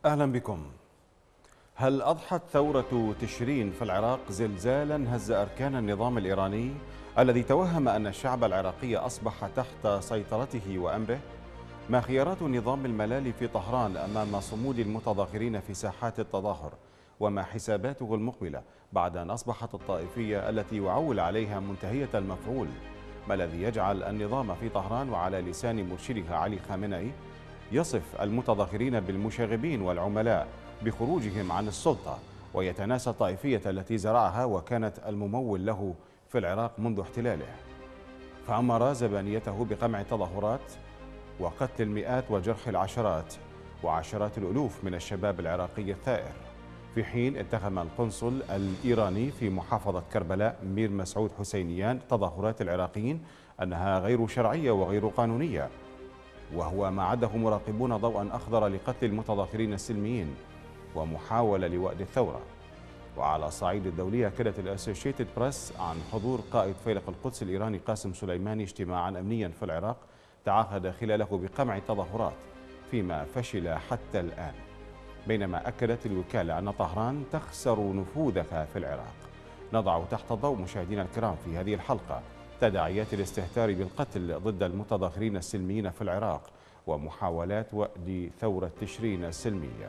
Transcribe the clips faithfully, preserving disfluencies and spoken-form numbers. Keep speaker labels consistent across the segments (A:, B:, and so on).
A: أهلا بكم. هل أضحت ثورة تشرين في العراق زلزالا هز أركان النظام الإيراني الذي توهم أن الشعب العراقي أصبح تحت سيطرته وأمره؟ ما خيارات النظام الملالي في طهران أمام صمود المتظاهرين في ساحات التظاهر؟ وما حساباته المقبلة بعد أن أصبحت الطائفية التي يعول عليها منتهية المفعول؟ ما الذي يجعل النظام في طهران وعلى لسان مرشدها علي خامنئي يصف المتظاهرين بالمشاغبين والعملاء بخروجهم عن السلطة، ويتناسى الطائفية التي زرعها وكانت الممول له في العراق منذ احتلاله؟ فأمر زبانيته بقمع التظاهرات وقتل المئات وجرح العشرات وعشرات الألوف من الشباب العراقي الثائر، في حين اتهم القنصل الإيراني في محافظة كربلاء مير مسعود حسينيان تظاهرات العراقيين أنها غير شرعية وغير قانونية، وهو ما عده مراقبون ضوءا أخضر لقتل المتظاهرين السلميين ومحاولة لوأد الثورة. وعلى الصعيد الدولي أكدت الأسوشيتد بريس عن حضور قائد فيلق القدس الإيراني قاسم سليماني اجتماعا أمنيا في العراق تعهد خلاله بقمع التظاهرات فيما فشل حتى الآن، بينما أكدت الوكالة أن طهران تخسر نفوذها في العراق. نضع تحت الضوء مشاهدينا الكرام في هذه الحلقة تداعيات الاستهتار بالقتل ضد المتظاهرين السلميين في العراق ومحاولات وأد ثورة تشرين السلمية.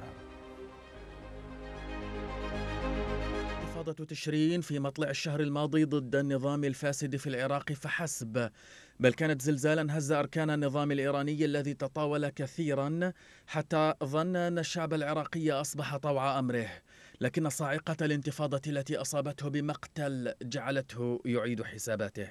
B: انتفاضة تشرين في مطلع الشهر الماضي ضد النظام الفاسد في العراق فحسب، بل كانت زلزالا هز أركان النظام الإيراني الذي تطاول كثيرا حتى ظن أن الشعب العراقي أصبح طوع أمره، لكن صاعقة الانتفاضة التي أصابته بمقتل جعلته يعيد حساباته.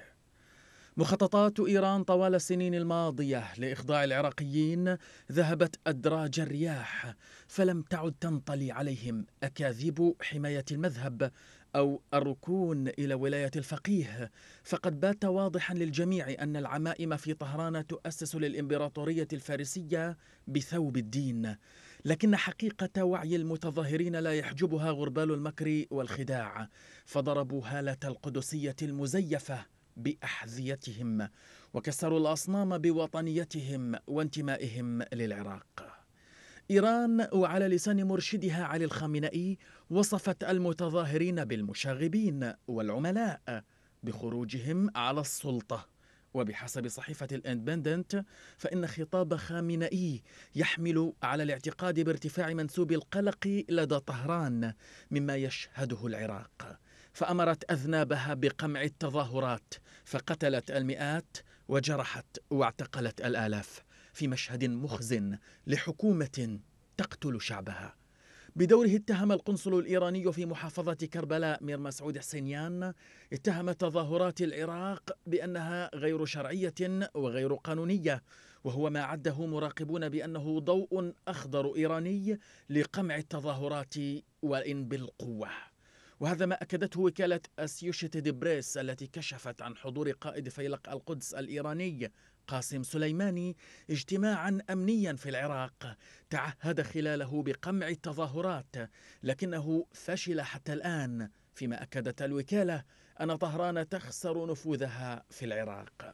B: مخططات إيران طوال السنين الماضية لإخضاع العراقيين ذهبت أدراج الرياح، فلم تعد تنطلي عليهم أكاذيب حماية المذهب أو الركون إلى ولاية الفقيه، فقد بات واضحا للجميع أن العمائم في طهران تؤسس للإمبراطورية الفارسية بثوب الدين، لكن حقيقة وعي المتظاهرين لا يحجبها غربال المكر والخداع، فضربوا هالة القدسية المزيفة بأحذيتهم وكسروا الأصنام بوطنيتهم وانتمائهم للعراق. إيران وعلى لسان مرشدها علي الخامنئي وصفت المتظاهرين بالمشاغبين والعملاء بخروجهم على السلطة، وبحسب صحيفة الاندبندنت فإن خطاب خامنئي يحمل على الاعتقاد بارتفاع منسوب القلق لدى طهران مما يشهده العراق، فأمرت أذنابها بقمع التظاهرات فقتلت المئات وجرحت واعتقلت الآلاف في مشهد مخزن لحكومة تقتل شعبها. بدوره اتهم القنصل الإيراني في محافظة كربلاء مير مسعود حسينيان اتهم تظاهرات العراق بأنها غير شرعية وغير قانونية، وهو ما عده مراقبون بأنه ضوء أخضر إيراني لقمع التظاهرات وإن بالقوة. وهذا ما أكدته وكالة أسوشيتد بريس التي كشفت عن حضور قائد فيلق القدس الإيراني قاسم سليماني اجتماعا أمنيا في العراق تعهد خلاله بقمع التظاهرات، لكنه فشل حتى الآن، فيما أكدت الوكالة أن طهران تخسر نفوذها في العراق.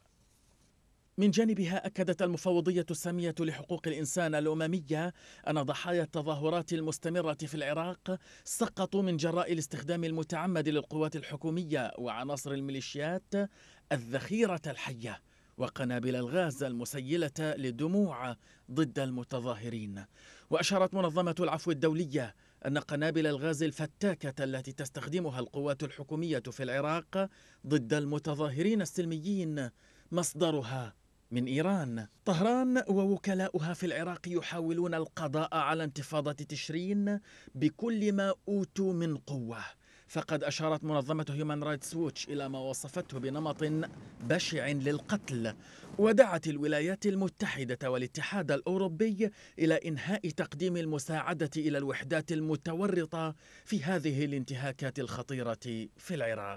B: من جانبها أكدت المفوضية السامية لحقوق الإنسان الأممية أن ضحايا التظاهرات المستمرة في العراق سقطوا من جراء الاستخدام المتعمد للقوات الحكومية وعناصر الميليشيات الذخيرة الحية وقنابل الغاز المسيلة للدموع ضد المتظاهرين. وأشارت منظمة العفو الدولية أن قنابل الغاز الفتاكة التي تستخدمها القوات الحكومية في العراق ضد المتظاهرين السلميين مصدرها من إيران. طهران ووكلاؤها في العراق يحاولون القضاء على انتفاضة تشرين بكل ما أوتوا من قوة، فقد أشارت منظمة هيومان رايتس ووتش إلى ما وصفته بنمط بشع للقتل، ودعت الولايات المتحدة والاتحاد الأوروبي إلى إنهاء تقديم المساعدة إلى الوحدات المتورطة في هذه الانتهاكات الخطيرة في العراق.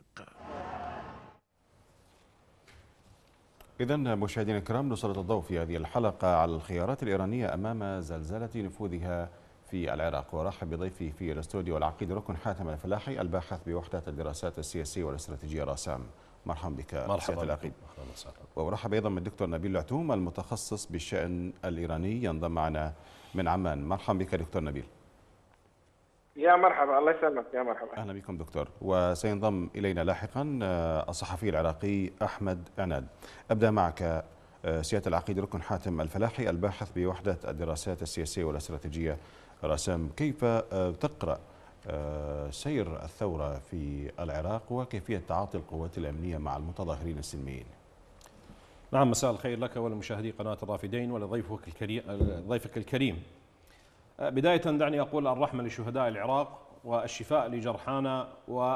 A: إذا مشاهدينا الكرام، نسلط الضوء في هذه الحلقة على الخيارات الإيرانية أمام زلزلة نفوذها في العراق، ورحب بضيفي في الاستوديو العقيد ركن حاتم الفلاحي الباحث بوحدة الدراسات السياسية والاستراتيجية راسام. مرحبا بك
C: مرحبا
A: العقيد. وارحب أيضا بالدكتور نبيل العتوم المتخصص بالشأن الإيراني ينضم معنا من عمان. مرحبا بك دكتور نبيل.
C: يا مرحبا، الله يسلمك، يا مرحبا.
A: أهلا بكم دكتور. وسينضم إلينا لاحقا الصحفي العراقي أحمد عناد. أبدأ معك سيادة العقيد ركن حاتم الفلاحي، الباحث بوحدة الدراسات السياسية والاستراتيجية راسام. كيف تقرأ سير الثورة في العراق وكيفية تعاطي القوات الأمنية مع المتظاهرين السلميين؟
D: نعم، مساء الخير لك ولمشاهدي قناة الرافدين ولضيفك الكريم ضيفك الكريم. بداية دعني أقول الرحمة لشهداء العراق والشفاء لجرحانا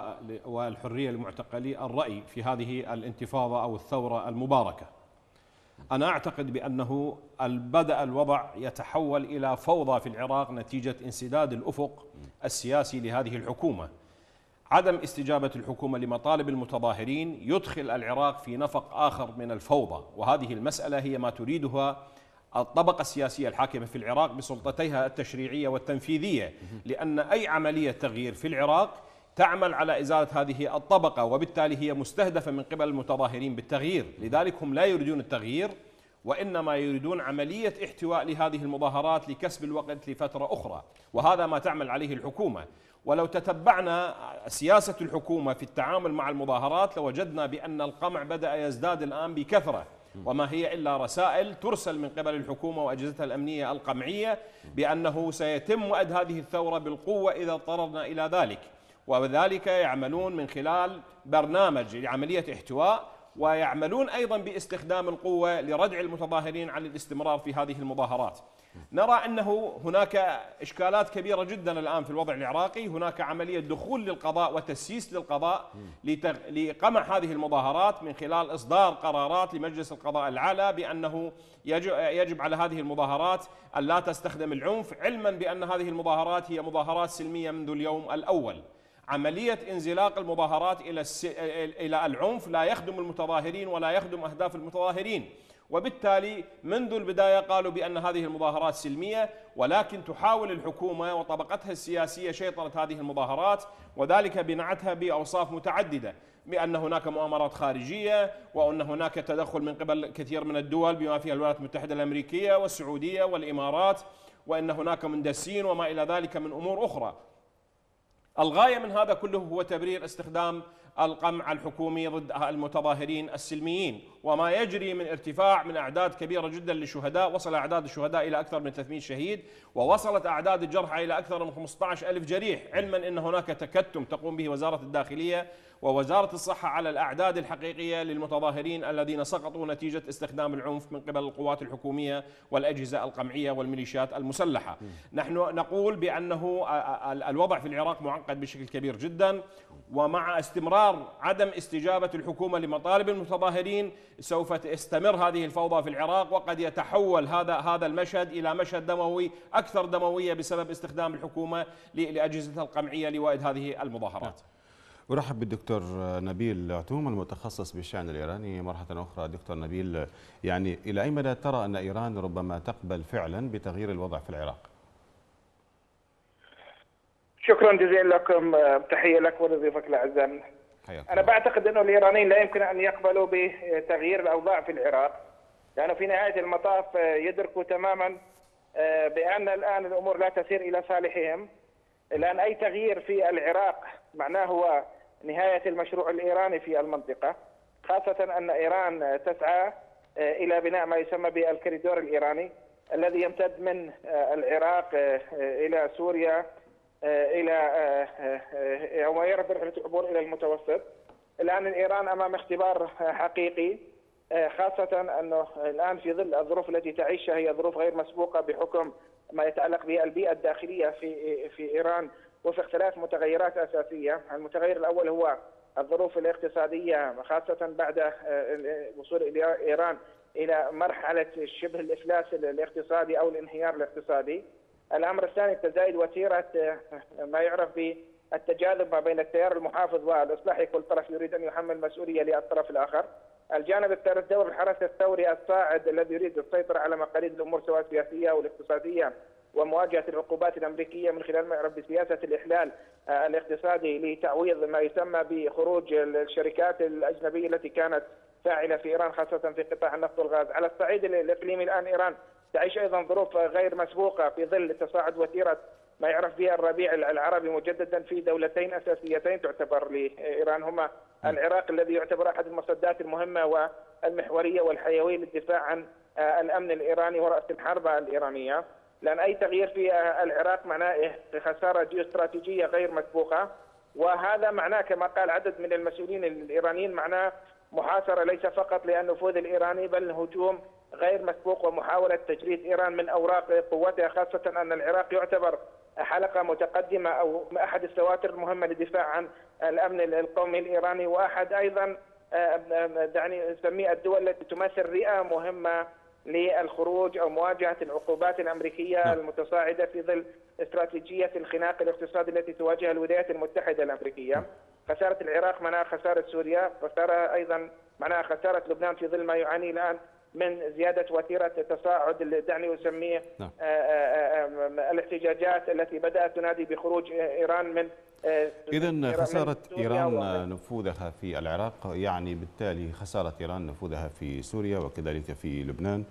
D: والحرية لمعتقلي الرأي في هذه الانتفاضة أو الثورة المباركة. أنا أعتقد بأنه بدأ الوضع يتحول إلى فوضى في العراق نتيجة انسداد الأفق السياسي لهذه الحكومة. عدم استجابة الحكومة لمطالب المتظاهرين يدخل العراق في نفق آخر من الفوضى، وهذه المسألة هي ما تريدها الطبقة السياسية الحاكمة في العراق بسلطتيها التشريعية والتنفيذية، لأن أي عملية تغيير في العراق تعمل على إزالة هذه الطبقة، وبالتالي هي مستهدفة من قبل المتظاهرين بالتغيير. لذلك هم لا يريدون التغيير، وإنما يريدون عملية احتواء لهذه المظاهرات لكسب الوقت لفترة أخرى، وهذا ما تعمل عليه الحكومة. ولو تتبعنا سياسة الحكومة في التعامل مع المظاهرات لوجدنا بأن القمع بدأ يزداد الآن بكثرة، وما هي إلا رسائل ترسل من قبل الحكومة وأجهزتها الأمنية القمعية بأنه سيتم وأد هذه الثورة بالقوة إذا اضطررنا إلى ذلك، وذلك يعملون من خلال برنامج لعملية احتواء، ويعملون أيضا باستخدام القوة لردع المتظاهرين عن الاستمرار في هذه المظاهرات. نرى أنه هناك إشكالات كبيرة جدا الآن في الوضع العراقي. هناك عملية دخول للقضاء وتسييس للقضاء لقمع هذه المظاهرات من خلال إصدار قرارات لمجلس القضاء الأعلى بأنه يجب على هذه المظاهرات أن لا تستخدم العنف، علما بأن هذه المظاهرات هي مظاهرات سلمية منذ اليوم الأول. عملية انزلاق المظاهرات إلى إلى العنف لا يخدم المتظاهرين ولا يخدم أهداف المتظاهرين، وبالتالي منذ البداية قالوا بأن هذه المظاهرات سلمية، ولكن تحاول الحكومة وطبقتها السياسية شيطنة هذه المظاهرات، وذلك بنعتها بأوصاف متعددة، بأن هناك مؤامرات خارجية، وأن هناك تدخل من قبل كثير من الدول بما فيها الولايات المتحدة الأمريكية والسعودية والإمارات، وأن هناك مندسين وما إلى ذلك من أمور أخرى. الغاية من هذا كله هو تبرير استخدام القمع الحكومي ضد المتظاهرين السلميين، وما يجري من ارتفاع من أعداد كبيرة جدا للشهداء. وصل أعداد الشهداء إلى أكثر من ثلاثمئة شهيد، ووصلت أعداد الجرحى إلى أكثر من خمسة عشر ألف جريح، علما أن هناك تكتم تقوم به وزارة الداخلية ووزارة الصحة على الأعداد الحقيقية للمتظاهرين الذين سقطوا نتيجة استخدام العنف من قبل القوات الحكومية والأجهزة القمعية والميليشيات المسلحة. نحن نقول بأنه الوضع في العراق معقد بشكل كبير جدا، ومع استمرار عدم استجابة الحكومة لمطالب المتظاهرين سوف تستمر هذه الفوضى في العراق، وقد يتحول هذا هذا المشهد إلى مشهد دموي أكثر دموية بسبب استخدام الحكومة لأجهزتها القمعية لوائد هذه المظاهرات.
A: أرحب بالدكتور نبيل عتوم المتخصص بالشأن الإيراني مرة أخرى. دكتور نبيل، يعني إلى أي مدى ترى أن إيران ربما تقبل فعلا بتغيير الوضع في العراق؟
C: شكرا جزيلا لكم، تحية لك ولضيوفك الأعزاء. أنا بعتقد أنه الإيرانيين لا يمكن أن يقبلوا بتغيير الأوضاع في العراق، لأنه في نهاية المطاف يدركوا تماما بأن الآن الأمور لا تسير إلى صالحهم، لأن أي تغيير في العراق معناه هو نهاية المشروع الإيراني في المنطقة، خاصة أن إيران تسعى إلى بناء ما يسمى بالكوريدور الإيراني الذي يمتد من العراق إلى سوريا إلى وما يربط رحلة العبور إلى المتوسط. الآن إيران أمام اختبار حقيقي، خاصة أنه الآن في ظل الظروف التي تعيشها هي ظروف غير مسبوقة بحكم ما يتعلق بالبيئة الداخلية في في إيران وفق ثلاث متغيرات أساسية. المتغير الأول هو الظروف الاقتصادية، خاصة بعد وصول إيران إلى مرحلة شبه الإفلاس الاقتصادي أو الانهيار الاقتصادي. الأمر الثاني تزايد وتيرة ما يعرف بالتجاذب ما بين التيار المحافظ والإصلاحي، كل طرف يريد أن يحمل مسؤولية للطرف الآخر. الجانب الثالث دور الحرس الثوري الصاعد الذي يريد السيطرة على مقاليد الأمور سواء السياسية أو الاقتصادية ومواجهة العقوبات الأمريكية من خلال ما يعرف بسياسة الإحلال الاقتصادي لتعويض ما يسمى بخروج الشركات الأجنبية التي كانت فاعلة في إيران خاصة في قطاع النفط والغاز. على الصعيد الإقليمي الآن إيران تعيش أيضا ظروف غير مسبوقة في ظل تصاعد وتيرة ما يعرف به الربيع العربي مجددا في دولتين أساسيتين تعتبر لإيران، هما العراق الذي يعتبر أحد المصدات المهمة والمحورية والحيوية للدفاع عن الأمن الإيراني ورأس الحرب الإيرانية، لأن أي تغيير في العراق معناه خسارة جيوستراتيجية غير مسبوقة، وهذا معناه كما قال عدد من المسؤولين الإيرانيين معناه محاصرة ليس فقط للنفوذ الإيراني بل هجوم غير مسبوق ومحاولة تجريد إيران من أوراق قوتها، خاصة أن العراق يعتبر حلقة متقدمة أو أحد السواتر المهمة للدفاع عن الأمن القومي الإيراني، وأحد أيضا دعني نسميه الدول التي تمثل رئة مهمة للخروج أو مواجهة العقوبات الأمريكية المتصاعدة في ظل استراتيجية الخناق الاقتصادي التي تواجهها الولايات المتحدة الأمريكية. خسارة العراق معناها خسارة سوريا، خسارة أيضا معناها خسارة لبنان في ظل ما يعاني الآن من زيادة وتيرة تصاعد دعني أسميه الاحتجاجات التي بدأت تنادي بخروج إيران من
A: إذن خسارة إيران نفوذها في العراق يعني بالتالي خسارة إيران نفوذها في سوريا وكذلك في لبنان.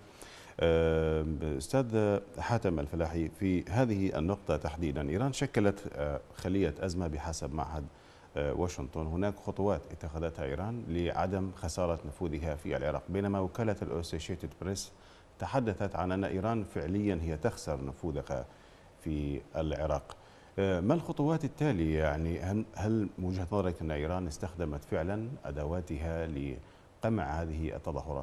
A: أستاذ حاتم الفلاحي، في هذه النقطة تحديدا إيران شكلت خلية أزمة بحسب معهد واشنطن. هناك خطوات اتخذتها إيران لعدم خسارة نفوذها في العراق، بينما وكالة الأسوشيتد بريس تحدثت عن أن إيران فعليا هي تخسر نفوذها في العراق. ما الخطوات التالية؟ يعني هل من وجهة نظرك أن إيران استخدمت فعلا أدواتها لقمع هذه التظاهرات؟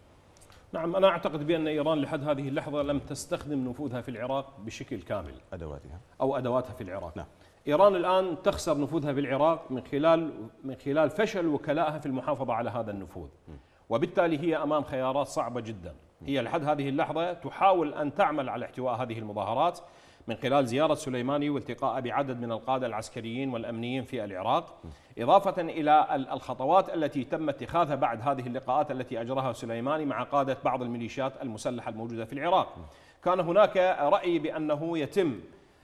D: نعم، أنا أعتقد بأن إيران لحد هذه اللحظة لم تستخدم نفوذها في العراق بشكل كامل.
A: أدواتها
D: أو أدواتها في العراق.
A: نعم.
D: إيران الآن تخسر نفوذها في العراق من خلال من خلال فشل وكلائها في المحافظة على هذا النفوذ، وبالتالي هي أمام خيارات صعبة جدا. هي لحد هذه اللحظة تحاول أن تعمل على احتواء هذه المظاهرات من خلال زيارة سليماني والتقاء بعدد من القادة العسكريين والأمنيين في العراق، إضافة إلى الخطوات التي تم اتخاذها بعد هذه اللقاءات التي أجراها سليماني مع قادة بعض الميليشيات المسلحة الموجودة في العراق. كان هناك رأي بأنه يتم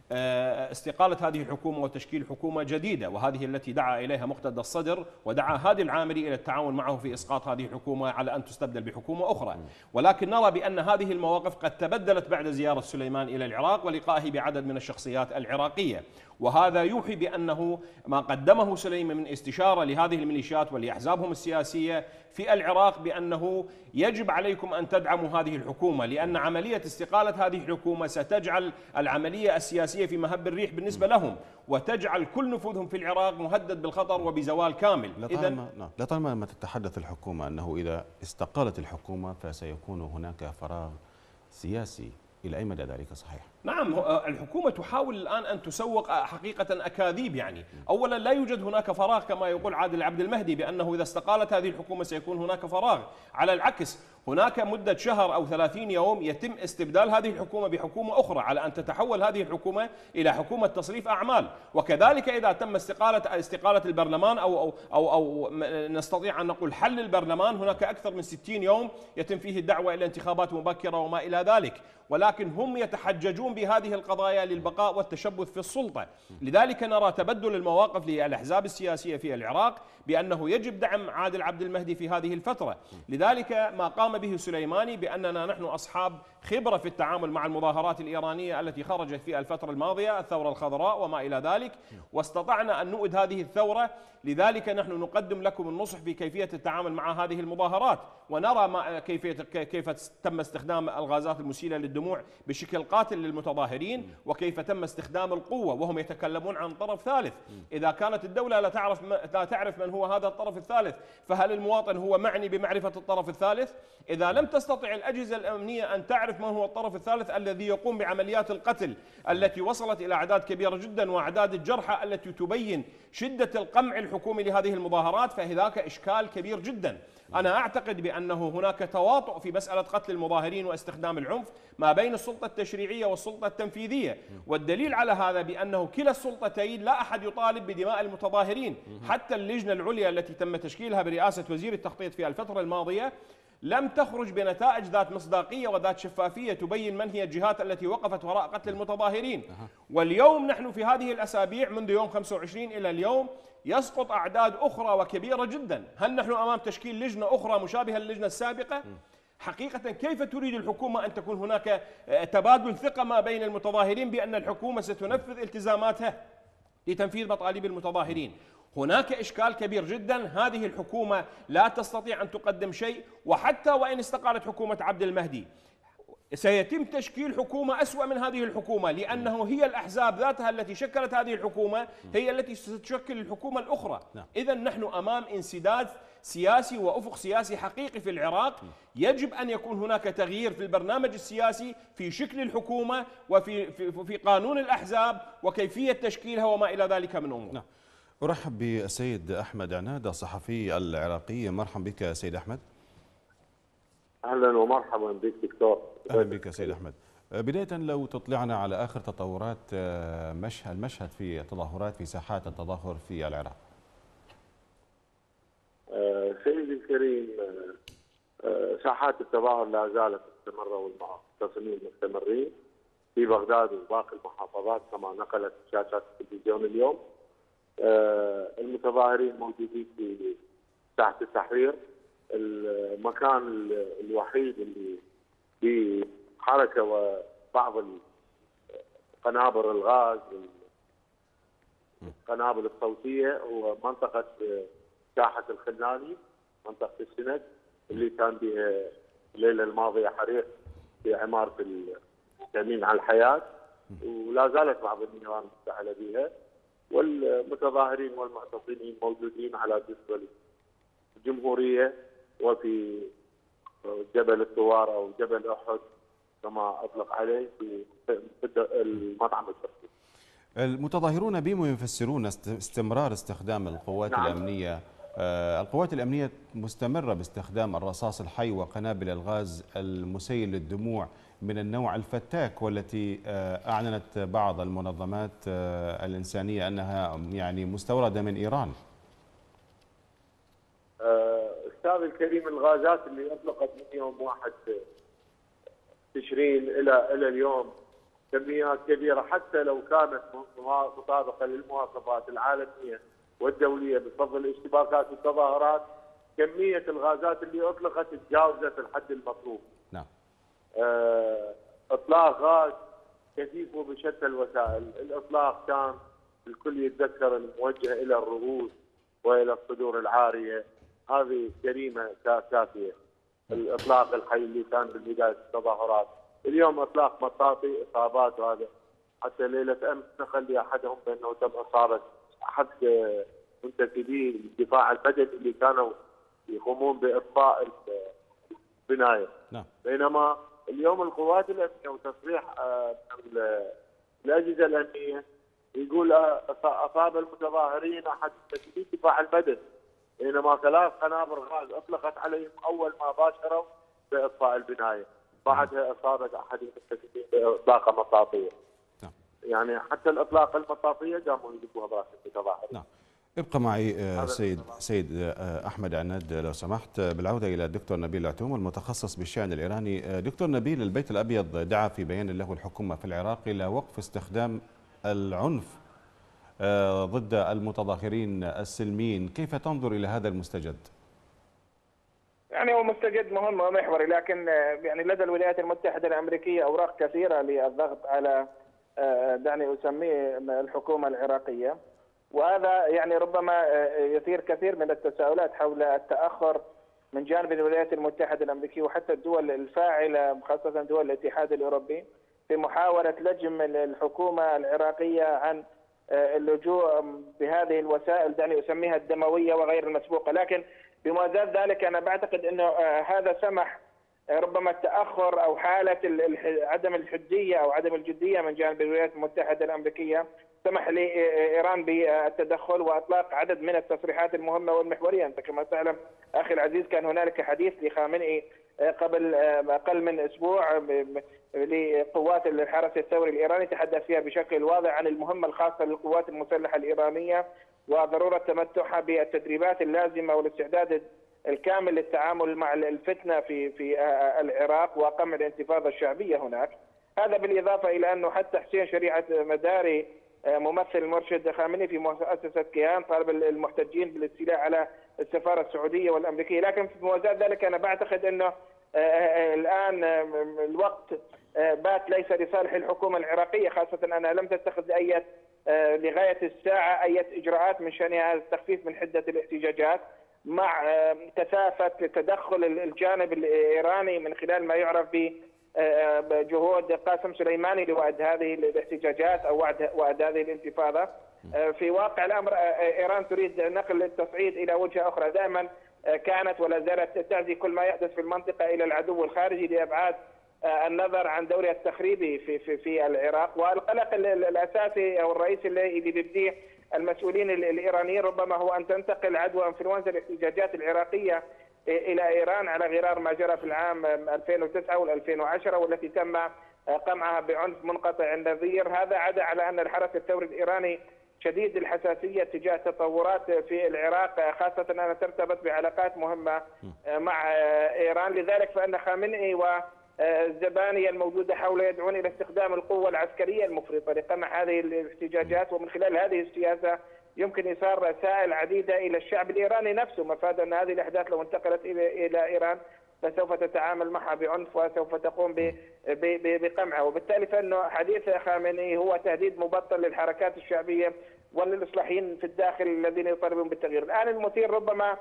D: استقالة هذه الحكومة وتشكيل حكومة جديدة، وهذه التي دعا إليها مقتدى الصدر، ودعا هادي العامري إلى التعاون معه في إسقاط هذه الحكومة على أن تستبدل بحكومة أخرى. ولكن نرى بأن هذه المواقف قد تبدلت بعد زيارة سليمان إلى العراق ولقائه بعدد من الشخصيات العراقية، وهذا يوحي بأنه ما قدمه سليمان من استشارة لهذه الميليشيات ولأحزابهم السياسية في العراق بأنه يجب عليكم أن تدعموا هذه الحكومة، لأن عملية استقالة هذه الحكومة ستجعل العملية السياسية في مهب الريح بالنسبة لهم، وتجعل كل نفوذهم في العراق مهدد بالخطر وبزوال كامل.
A: لطالما نعم لطالما لما تتحدث الحكومة أنه إذا استقالت الحكومة فسيكون هناك فراغ سياسي، إلى أي مدى ذلك صحيح؟
D: نعم، الحكومة تحاول الآن أن تسوق حقيقة أكاذيب. يعني أولا لا يوجد هناك فراغ كما يقول عادل عبد المهدي بأنه إذا استقالت هذه الحكومة سيكون هناك فراغ. على العكس، هناك مدة شهر أو ثلاثين يوم يتم استبدال هذه الحكومة بحكومة أخرى على أن تتحول هذه الحكومة إلى حكومة تصريف أعمال. وكذلك إذا تم استقالة استقالة البرلمان أو أو أو, أو نستطيع أن نقول حل البرلمان، هناك أكثر من ستين يوم يتم فيه الدعوة إلى انتخابات مبكرة وما إلى ذلك. ولكن هم يتحججون بهذه القضايا للبقاء والتشبث في السلطة. لذلك نرى تبدل المواقف للأحزاب السياسية في العراق بأنه يجب دعم عادل عبد المهدي في هذه الفترة. لذلك ما قام به سليماني بأننا نحن أصحاب خبرة في التعامل مع المظاهرات الإيرانية التي خرجت في الفترة الماضية، الثورة الخضراء وما إلى ذلك، واستطعنا أن نؤد هذه الثورة. لذلك نحن نقدم لكم النصح في كيفية التعامل مع هذه المظاهرات، ونرى ما كيفية كيف تم استخدام الغازات المسيلة للدموع بشكل قاتل للمتظاهرين، وكيف تم استخدام القوة وهم يتكلمون عن طرف ثالث. إذا كانت الدولة لا تعرف لا تعرف من هو هذا الطرف الثالث، فهل المواطن هو معني بمعرفة الطرف الثالث؟ إذا لم تستطع الأجهزة الأمنية أن تعرف من هو الطرف الثالث الذي يقوم بعمليات القتل التي وصلت إلى أعداد كبيرة جدا وأعداد الجرحى التي تبين شدة القمع الحكومي لهذه المظاهرات، فهذاك إشكال كبير جدا. أنا أعتقد بأنه هناك تواطؤ في مسألة قتل المظاهرين واستخدام العنف ما بين السلطة التشريعية والسلطة التنفيذية، والدليل على هذا بأنه كلا السلطتين لا أحد يطالب بدماء المتظاهرين. حتى اللجنة العليا التي تم تشكيلها برئاسة وزير التخطيط في الفترة الماضية لم تخرج بنتائج ذات مصداقية وذات شفافية تبين من هي الجهات التي وقفت وراء قتل المتظاهرين. واليوم نحن في هذه الأسابيع منذ يوم خمسة وعشرين إلى اليوم يسقط أعداد أخرى وكبيرة جدا. هل نحن أمام تشكيل لجنة أخرى مشابهة للجنة السابقة؟ حقيقة كيف تريد الحكومة أن تكون هناك تبادل ثقة ما بين المتظاهرين بأن الحكومة ستنفذ التزاماتها لتنفيذ مطالب المتظاهرين؟ هناك إشكال كبير جدا. هذه الحكومة لا تستطيع أن تقدم شيء، وحتى وإن استقالت حكومة عبد المهدي سيتم تشكيل حكومة أسوأ من هذه الحكومة، لأنه هي الأحزاب ذاتها التي شكلت هذه الحكومة هي التي ستشكل الحكومة الأخرى. إذا نحن أمام انسداد سياسي وأفق سياسي حقيقي في العراق. يجب أن يكون هناك تغيير في البرنامج السياسي، في شكل الحكومة، وفي في, في قانون الأحزاب وكيفية تشكيلها وما إلى ذلك من أمور.
A: نعم. أرحب بالسيد أحمد عناد الصحفي العراقي. مرحبا بك سيد أحمد.
E: أهلا ومرحبا بك دكتور.
A: أهلا بك سيد أحمد. بداية لو تطلعنا على آخر تطورات مشهد المشهد في التظاهرات في ساحات التظاهر في العراق.
E: سيدي الكريم، ساحات التظاهر لا زالت مستمرة والمعتصمين مستمرين في بغداد وباقي المحافظات كما نقلت شاشات التلفزيون اليوم. المتظاهرين موجودين في ساحة التحرير، المكان الوحيد اللي في حركة وبعض قنابل الغاز والقنابل الصوتية هو منطقة ساحة الخناني، منطقة السند اللي كان بها الليلة الماضية حريق في عمارة التأمين على الحياة، ولا زالت بعض النيران مشتعلة بها، والمتظاهرين والمعتصمين موجودين على جسر الجمهورية وفي جبل الثوار أو جبل أحد كما أطلق عليه في المطعم التركي.
A: المتظاهرون بما يفسرون استمرار استخدام القوات نعم. الأمنية. القوات الأمنية مستمرة باستخدام الرصاص الحي وقنابل الغاز المسيل للدموع من النوع الفتاك، والتي أعلنت بعض المنظمات الإنسانية أنها يعني مستوردة من إيران.
E: أستاذ الكريم، الغازات اللي أطلقت من يوم واحد تشرين إلى إلى اليوم كميات كبيرة، حتى لو كانت مطابقة للمواصفات العالمية والدولية بفضل الاشتباكات والتظاهرات، كمية الغازات اللي أطلقت تجاوزت الحد المطلوب.
A: نعم.
E: آه، إطلاق غاز كثيف وبشتى الوسائل، الإطلاق كان الكل يتذكر الموجه إلى الرؤوس وإلى الصدور العارية، هذه جريمة كافية. الإطلاق الحي اللي كان بالبداية التظاهرات، اليوم إطلاق مطاطي إصابات، وهذا حتى ليلة أمس نقل لي أحدهم بأنه تم إصابة أحد منتسبي الدفاع المدني اللي كانوا يقومون بإطفاء البناية.
A: نعم. بينما
E: اليوم القوات الأمنية وتصريح من الأجهزة الأمنية يقول أصاب المتظاهرين أحد منتسبي الدفاع المدني، بينما ثلاث قنابل غاز أطلقت عليهم أول ما باشروا بإطفاء البناية، بعدها أصابت أحد المنتسبين بإطلاق مطاطية.
A: نعم.
E: يعني حتى الإطلاق المطاطية قاموا يذبوها براس المتظاهرين.
A: نعم. ابقى معي سيد سيد أحمد عناد لو سمحت، بالعودة إلى الدكتور نبيل العتوم المتخصص بالشأن الإيراني. دكتور نبيل، البيت الأبيض دعا في بيان له الحكومة في العراق إلى وقف استخدام العنف ضد المتظاهرين السلميين، كيف تنظر إلى هذا المستجد؟
C: يعني هو مستجد مهم ومحوري، لكن يعني لدى الولايات المتحدة الأمريكية أوراق كثيرة للضغط على دعني أسميه الحكومة العراقية، وهذا يعني ربما يثير كثير من التساؤلات حول التأخر من جانب الولايات المتحدة الأمريكية وحتى الدول الفاعلة خاصة دول الاتحاد الأوروبي في محاولة لجم الحكومة العراقية عن اللجوء بهذه الوسائل دعني أسميها الدموية وغير المسبوقة. لكن بموازاة ذلك أنا بعتقد أنه هذا سمح ربما التأخر أو حالة عدم الحدية أو عدم الجدية من جانب الولايات المتحدة الأمريكية سمح لإيران بالتدخل وإطلاق عدد من التصريحات المهمة والمحورية. أنت كما تعلم أخي العزيز كان هنالك حديث لخامنئي قبل أقل من أسبوع لقوات الحرس الثوري الإيراني تحدث فيها بشكل واضح عن المهمة الخاصة للقوات المسلحة الإيرانية وضرورة تمتعها بالتدريبات اللازمة والاستعداد الكامل للتعامل مع الفتنة في في العراق وقمع الانتفاضة الشعبية هناك. هذا بالإضافة إلى أنه حتى حسين شريعة مداري ممثل المرشد خامنئي في مؤسسة كيان طالب المحتجين بالاستيلاء على السفارة السعودية والأمريكية. لكن في موازاة ذلك أنا بعتقد أنه الآن الوقت بات ليس لصالح الحكومة العراقية، خاصة أنها لم تتخذ أي لغاية الساعة أي إجراءات من شأنها التخفيف من حدة الاحتجاجات، مع كثافة تدخل الجانب الإيراني من خلال ما يعرف بجهود قاسم سليماني لوعد هذه الاحتجاجات أو وعد وعد هذه الانتفاضة. في واقع الأمر إيران تريد نقل التصعيد إلى وجهة أخرى، دائما كانت ولا زالت تعزي كل ما يحدث في المنطقة إلى العدو الخارجي لإبعاد النظر عن دورها التخريبي في في في العراق. والقلق الأساسي أو الرئيسي اللي بيبديه المسؤولين الإيرانيين ربما هو أن تنتقل عدوى انفلونزا الاحتجاجات العراقية إلى إيران على غرار ما جرى في العام ألفين وتسعة وألفين وعشرة والتي تم قمعها بعنف منقطع النظير. هذا عدا على أن الحرس الثوري الإيراني شديد الحساسية تجاه تطورات في العراق، خاصة أنها ترتبط بعلاقات مهمة مع إيران. لذلك فإن خامنئي والزبانية الموجودة حوله يدعون إلى استخدام القوة العسكرية المفرطة لقمع هذه الاحتجاجات، ومن خلال هذه السياسة يمكن إيصال رسائل عديدة إلى الشعب الإيراني نفسه مفاد أن هذه الأحداث لو انتقلت إلى إلى إيران فسوف تتعامل معها بعنف وسوف تقوم بقمعها، وبالتالي فإنه حديث خامنئي هو تهديد مبطل للحركات الشعبية وللإصلاحيين في الداخل الذين يطالبون بالتغيير. الآن المثير ربما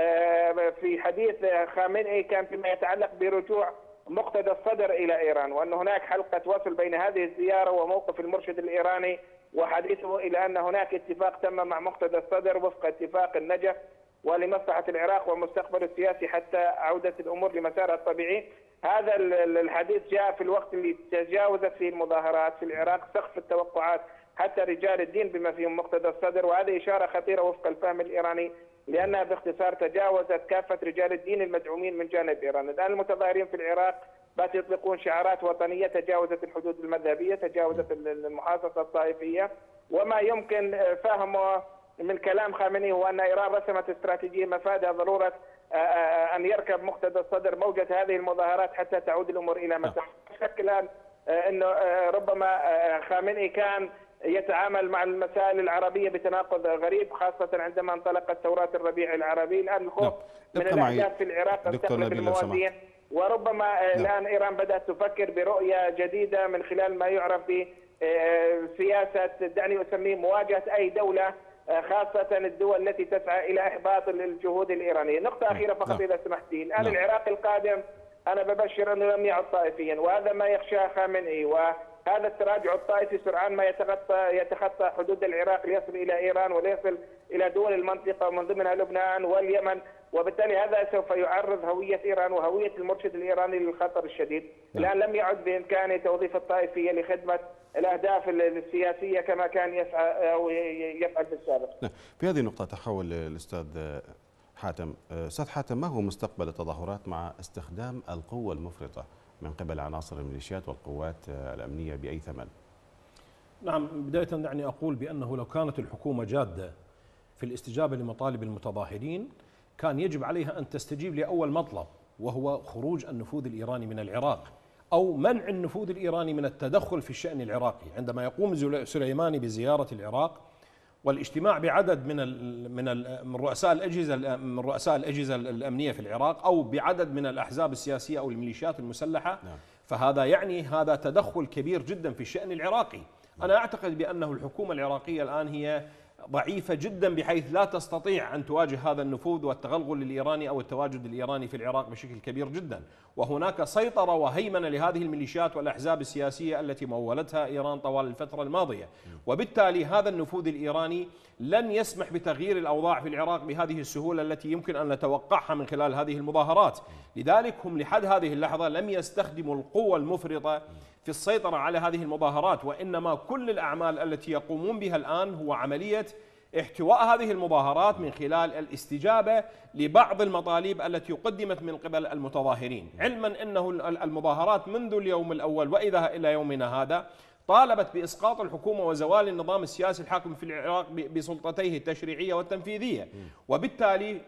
C: في حديث خامنئي كان فيما يتعلق برجوع مقتدى الصدر إلى إيران، وأن هناك حلقة وصل بين هذه الزيارة وموقف المرشد الإيراني وحديثه إلى أن هناك اتفاق تم مع مقتدى الصدر وفق اتفاق النجف ولمصلحة العراق ومستقبله السياسي حتى عودة الأمور لمسارها الطبيعي. هذا الحديث جاء في الوقت اللي تجاوزت فيه المظاهرات في العراق سقف التوقعات حتى رجال الدين بما فيهم مقتدى الصدر، وهذه إشارة خطيرة وفق الفهم الإيراني لأنها باختصار تجاوزت كافة رجال الدين المدعومين من جانب إيران. الآن المتظاهرين في العراق بات يطلقون شعارات وطنية تجاوزت الحدود المذهبية، تجاوزت المحاصصة الطائفية، وما يمكن فهمه من كلام خامنئي هو أن إيران رسمت استراتيجية مفادها ضرورة أن يركب مقتدى الصدر موجة هذه المظاهرات حتى تعود الأمور إلى مسار. شك الآن أنه ربما خامنئي كان يتعامل مع المسائل العربية بتناقض غريب، خاصة عندما انطلقت ثورات الربيع العربي. الآن الخوف من الأحداث في العراق أن تقلب الموازين، وربما الآن إيران بدأت تفكر برؤية جديدة من خلال ما يعرف بسياسة دعني أسميه مواجهة أي دولة، خاصة الدول التي تسعى إلى إحباط الجهود الإيرانية. نقطة أخيرة فقط إذا سمحت لي. الآن العراق القادم أنا ببشر أنه لم يعد طائفيا، وهذا ما يخشاه خامنئي، وهذا التراجع الطائفي سرعان ما يتخطى يتخطى حدود العراق ليصل إلى إيران وليصل إلى دول المنطقة من ضمنها لبنان واليمن، وبالتالي هذا سوف يعرض هوية إيران وهوية المرشد الإيراني للخطر الشديد. الآن لم يعد بإمكانه توظيف الطائفية لخدمة الأهداف السياسية كما كان يسعى أو يفعل في السابق.
A: في هذه النقطة تحول الأستاذ حاتم. أستاذ حاتم، ما هو مستقبل التظاهرات مع استخدام القوة المفرطة من قبل عناصر الميليشيات والقوات الأمنية بأي ثمن؟
D: نعم، بداية دعني أقول بأنه لو كانت الحكومة جادة في الاستجابة لمطالب المتظاهرين كان يجب عليها أن تستجيب لأول مطلب، وهو خروج النفوذ الإيراني من العراق أو منع النفوذ الإيراني من التدخل في الشأن العراقي. عندما يقوم سليماني بزيارة العراق والاجتماع بعدد من من من رؤساء الأجهزة من رؤساء الأجهزة الأمنية في العراق أو بعدد من الأحزاب السياسية أو الميليشيات المسلحة، فهذا يعني هذا تدخل كبير جدا في الشأن العراقي. أنا أعتقد بأنه الحكومة العراقية الآن هي ضعيفة جدا بحيث لا تستطيع أن تواجه هذا النفوذ والتغلغل الإيراني أو التواجد الإيراني في العراق بشكل كبير جدا، وهناك سيطرة وهيمنة لهذه الميليشيات والأحزاب السياسية التي مولتها إيران طوال الفترة الماضية، وبالتالي هذا النفوذ الإيراني لن يسمح بتغيير الأوضاع في العراق بهذه السهولة التي يمكن أن نتوقعها من خلال هذه المظاهرات. لذلك هم لحد هذه اللحظة لم يستخدموا القوة المفرطة في السيطرة على هذه المظاهرات، وإنما كل الأعمال التي يقومون بها الآن هو عملية احتواء هذه المظاهرات من خلال الاستجابة لبعض المطالب التي قدمت من قبل المتظاهرين، علما أنه المظاهرات منذ اليوم الأول وإذا إلى يومنا هذا طالبت بإسقاط الحكومة وزوال النظام السياسي الحاكم في العراق بسلطتيه التشريعية والتنفيذية، وبالتالي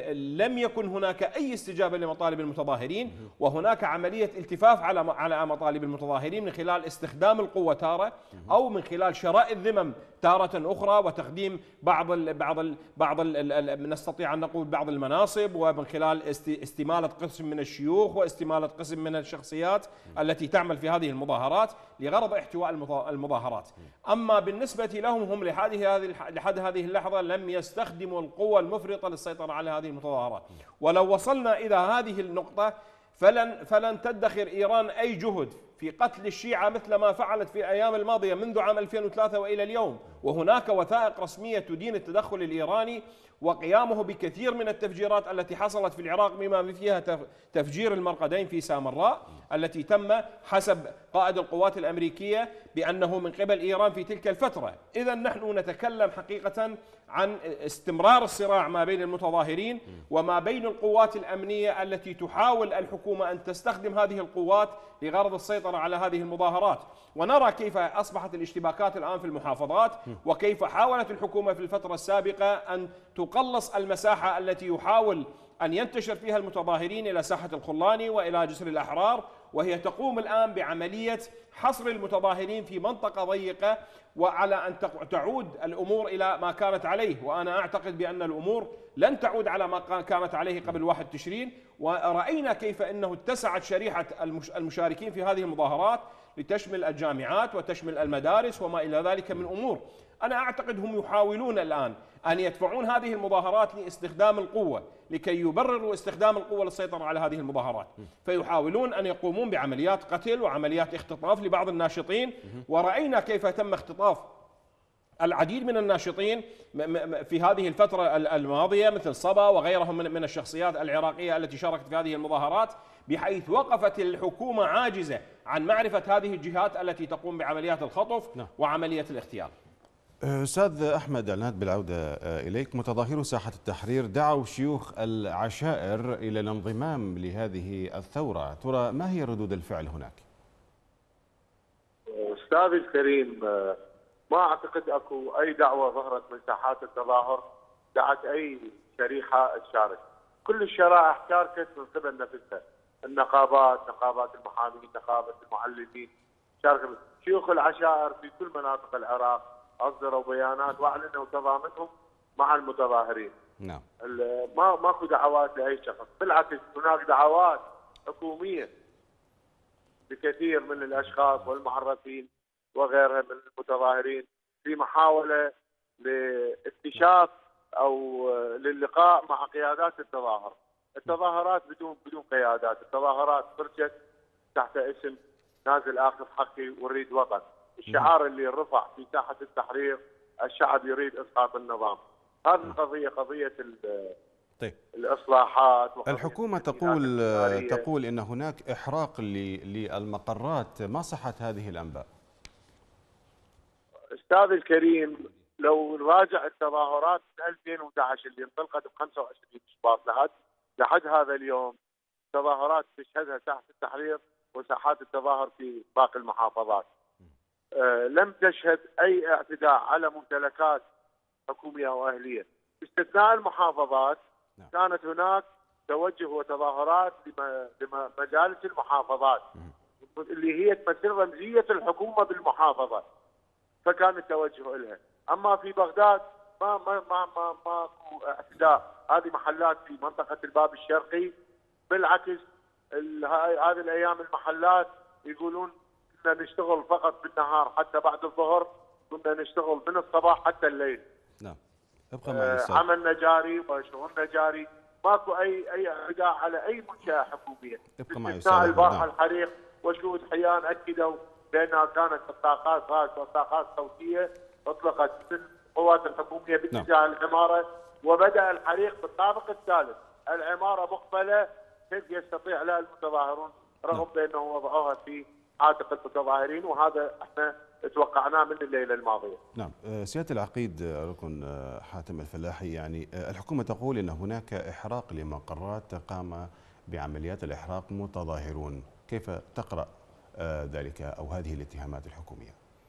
D: لم يكن هناك أي استجابة لمطالب المتظاهرين، وهناك عملية التفاف على على مطالب المتظاهرين من خلال استخدام القوة تارة، أو من خلال شراء الذمم تارة أخرى، وتقديم بعض ال بعض ال بعض ال نستطيع أن نقول بعض المناصب، ومن خلال استمالة قسم من الشيوخ واستمالة قسم من الشخصيات التي تعمل في هذه المظاهرات لغرض احتواء المظاهرات. أما بالنسبة لهم هم لهذه لحد هذه اللحظة لم يستخدموا القوة المفرطة للسيطرة على هذه المظاهرات. ولو وصلنا إلى هذه النقطة فلن فلن تدخر إيران أي جهد في قتل الشيعة مثل ما فعلت في الأيام الماضية منذ عام ألفين وثلاثة وإلى اليوم، وهناك وثائق رسمية تدين التدخل الإيراني وقيامه بكثير من التفجيرات التي حصلت في العراق، بما فيها تفجير المرقدين في سامراء التي تم حسب قائد القوات الأمريكية بأنه من قبل إيران في تلك الفترة. إذا نحن نتكلم حقيقة عن استمرار الصراع ما بين المتظاهرين وما بين القوات الأمنية التي تحاول الحكومة أن تستخدم هذه القوات لغرض السيطرة على هذه المظاهرات. ونرى كيف أصبحت الاشتباكات الآن في المحافظات، وكيف حاولت الحكومة في الفترة السابقة أن تقلص المساحة التي يحاول أن ينتشر فيها المتظاهرين إلى ساحة الخلاني وإلى جسر الأحرار، وهي تقوم الآن بعملية حصر المتظاهرين في منطقة ضيقة، وعلى أن تعود الأمور إلى ما كانت عليه. وأنا أعتقد بأن الأمور لن تعود على ما كانت عليه قبل واحد تشرين، ورأينا كيف أنه اتسعت شريحة المشاركين في هذه المظاهرات لتشمل الجامعات وتشمل المدارس وما إلى ذلك من أمور. أنا أعتقد هم يحاولون الآن أن يدفعون هذه المظاهرات لاستخدام القوة لكي يبرروا استخدام القوة للسيطرة على هذه المظاهرات، فيحاولون أن يقومون بعمليات قتل وعمليات اختطاف لبعض الناشطين. ورأينا كيف تم اختطاف العديد من الناشطين في هذه الفترة الماضية مثل صبا وغيرهم من الشخصيات العراقية التي شاركت في هذه المظاهرات، بحيث وقفت الحكومة عاجزة عن معرفة هذه الجهات التي تقوم بعمليات الخطف وعملية الاغتيال.
A: أستاذ أحمد عناد، بالعودة إليك، متظاهرو ساحة التحرير دعوا شيوخ العشائر إلى الانضمام لهذه الثورة، ترى ما هي ردود الفعل هناك؟
E: أستاذ الكريم، ما أعتقد أكو أي دعوة ظهرت من ساحات التظاهر دعت أي شريحة تشارك. كل الشرائح شاركت من قبل نفسها، النقابات، نقابات المحامين، نقابة المعلمين، شاركت. شيوخ العشائر في كل مناطق العراق أصدروا بيانات وأعلنوا تضامنهم مع المتظاهرين.
A: نعم.
E: ما ماكو دعوات لأي شخص، بالعكس هناك دعوات حكومية لكثير من الأشخاص والمعرفين وغيرها من المتظاهرين في محاولة لاكتشاف أو للقاء مع قيادات التظاهر. التظاهرات بدون بدون قيادات، التظاهرات خرجت تحت اسم نازل آخذ حقي ونريد وطن. الشعار اللي رفع في ساحة التحرير الشعب يريد إسقاط النظام. هذه القضية قضية
A: طيب.
E: الإصلاحات.
A: الحكومة تقول تقول إن هناك إحراق للمقرات، ما صحة هذه الأنباء؟
E: أستاذ الكريم، لو نراجع التظاهرات من ألفين وأحد عشر اللي انطلقت ب خمسة وعشرين شباط لحد لحد هذا اليوم، تظاهرات تشهدها ساحة التحرير وساحات التظاهر في باقي المحافظات. أه لم تشهد أي اعتداء على ممتلكات حكومية أو أهلية، باستثناء المحافظات. نعم. كانت هناك توجه وتظاهرات لمجالس المحافظات اللي هي تمثل رمزية الحكومة بالمحافظة، فكان التوجه لها. أما في بغداد ما ما ما ما ماكو اعتداء، هذه محلات في منطقة الباب الشرقي. بالعكس هذه الأيام المحلات يقولون كنا نشتغل فقط بالنهار حتى بعد الظهر، كنا نشتغل من الصباح حتى الليل.
A: نعم. ابقى معي
E: آه عملنا جاري وشغلنا جاري، ماكو اي اي اعتداء على اي منشاه حكوميه.
A: ابقى معي
E: استثناء البارحه الحريق وشهود حيان اكدوا بانها كانت الطاقات غاز وطاقات صوتيه اطلقت من القوات الحكوميه باتجاه العماره، وبدا الحريق بالطابق الثالث. العماره مقبله، كيف يستطيع لها المتظاهرون رغم بانه وضعوها في عاتق المتظاهرين، وهذا احنا توقعناه من الليله الماضيه.
A: نعم. سياده العقيد ركن حاتم الفلاحي، يعني الحكومه تقول ان هناك احراق لمقرات قام بعمليات الاحراق متظاهرون، كيف تقرا ذلك او هذه الاتهامات الحكوميه؟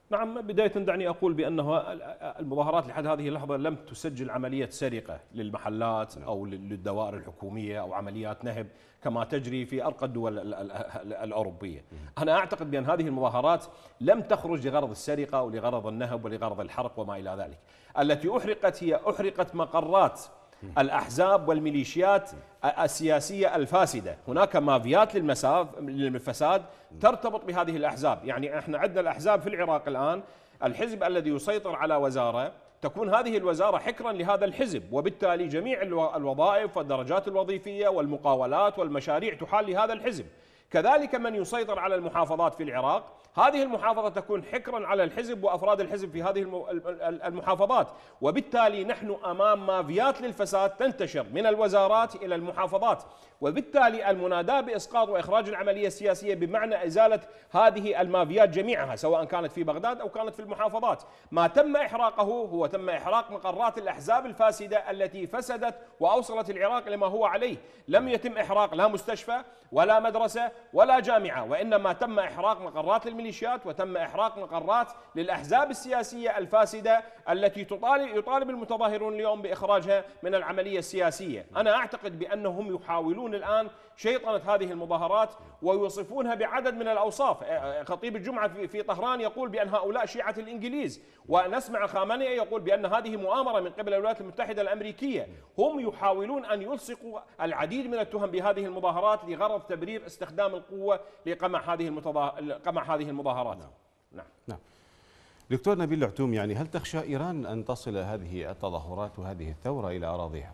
D: نعم، بداية دعني أقول بأنه المظاهرات لحد هذه اللحظة لم تسجل عملية سرقة للمحلات أو للدوائر الحكومية أو عمليات نهب كما تجري في أرقى الدول الأوروبية. أنا أعتقد بأن هذه المظاهرات لم تخرج لغرض السرقة أو لغرض النهب ولغرض الحرق وما إلى ذلك. التي أحرقت هي أحرقت مقرات الأحزاب والميليشيات السياسية الفاسدة. هناك مافيات للفساد ترتبط بهذه الأحزاب. يعني احنا عندنا الأحزاب في العراق الآن، الحزب الذي يسيطر على وزارة تكون هذه الوزارة حكرا لهذا الحزب، وبالتالي جميع الوظائف والدرجات الوظيفية والمقاولات والمشاريع تحال لهذا الحزب. كذلك من يسيطر على المحافظات في العراق، هذه المحافظة تكون حكرا على الحزب وأفراد الحزب في هذه المحافظات، وبالتالي نحن أمام مافيات للفساد تنتشر من الوزارات إلى المحافظات، وبالتالي المناداة بإسقاط وإخراج العملية السياسية بمعنى إزالة هذه المافيات جميعها سواء كانت في بغداد أو كانت في المحافظات. ما تم إحراقه هو تم إحراق مقرات الأحزاب الفاسدة التي فسدت وأوصلت العراق لما هو عليه. لم يتم إحراق لا مستشفى ولا مدرسة ولا جامعة، وإنما تم إحراق مقرات للميليشيات وتم إحراق مقرات للأحزاب السياسية الفاسدة التي تطالب يطالب المتظاهرون اليوم بإخراجها من العملية السياسية. أنا أعتقد بأنهم يحاولون الآن شيطنة هذه المظاهرات ويوصفونها بعدد من الأوصاف. خطيب الجمعة في طهران يقول بأن هؤلاء شيعة الإنجليز، ونسمع خامنئي يقول بأن هذه مؤامرة من قبل الولايات المتحدة الأمريكية. هم يحاولون أن يلصقوا العديد من التهم بهذه المظاهرات لغرض تبرير استخدام القوة لقمع هذه قمع هذه المظاهرات.
A: نعم. نعم. نعم. دكتور نبيل العتوم، يعني هل تخشى إيران أن تصل هذه التظاهرات وهذه الثورة إلى أراضيها؟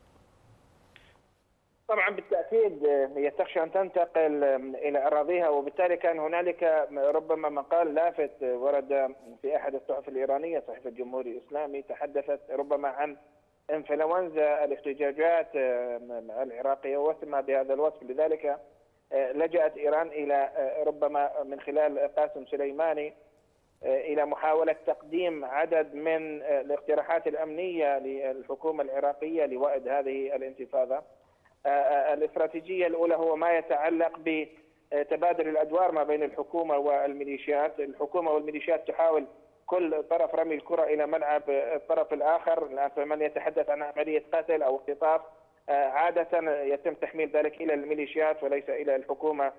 C: طبعا بالتأكيد هي تخشى أن تنتقل إلى أراضيها، وبالتالي كان هنالك ربما مقال لافت ورد في أحد الصحف الإيرانية، صحيفة الجمهوري الإسلامي، تحدثت ربما عن انفلونزا الاحتجاجات العراقية وسمى بهذا الوصف. لذلك لجأت إيران إلى ربما من خلال قاسم سليماني إلى محاولة تقديم عدد من الاقتراحات الأمنية للحكومة العراقية لوأد هذه الانتفاضة. الاستراتيجية الأولى هو ما يتعلق بتبادل الأدوار ما بين الحكومة والميليشيات. الحكومة والميليشيات تحاول كل طرف رمي الكرة إلى ملعب الطرف الآخر، فمن يتحدث عن عملية قتل أو اختطاف عادة يتم تحميل ذلك إلى الميليشيات وليس إلى الحكومة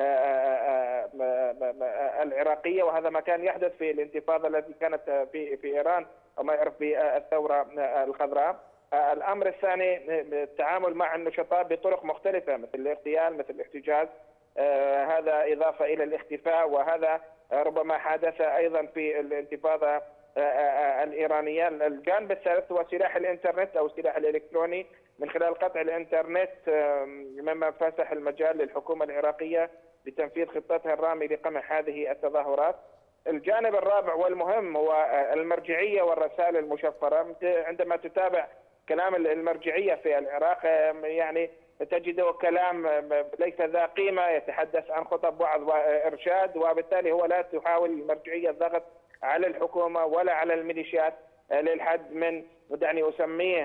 C: العراقية، وهذا ما كان يحدث في الانتفاضة التي كانت في في إيران أو ما يعرف بالثورة الخضراء. الأمر الثاني التعامل مع النشطاء بطرق مختلفة مثل الاغتيال مثل الاحتجاز، هذا إضافة إلى الاختفاء، وهذا ربما حدث أيضا في الانتفاضة الإيرانية. الجانب الثالث هو سلاح الإنترنت أو السلاح الإلكتروني، من خلال قطع الإنترنت مما فتح المجال للحكومة العراقية لتنفيذ خطتها الرامية لقمع هذه التظاهرات. الجانب الرابع والمهم هو المرجعية والرسائل المشفرة. عندما تتابع كلام المرجعية في العراق يعني تجده كلام ليس ذا قيمة، يتحدث عن خطب وعظ وإرشاد، وبالتالي هو لا تحاول المرجعية الضغط على الحكومة ولا على الميليشيات للحد من دعني أسميه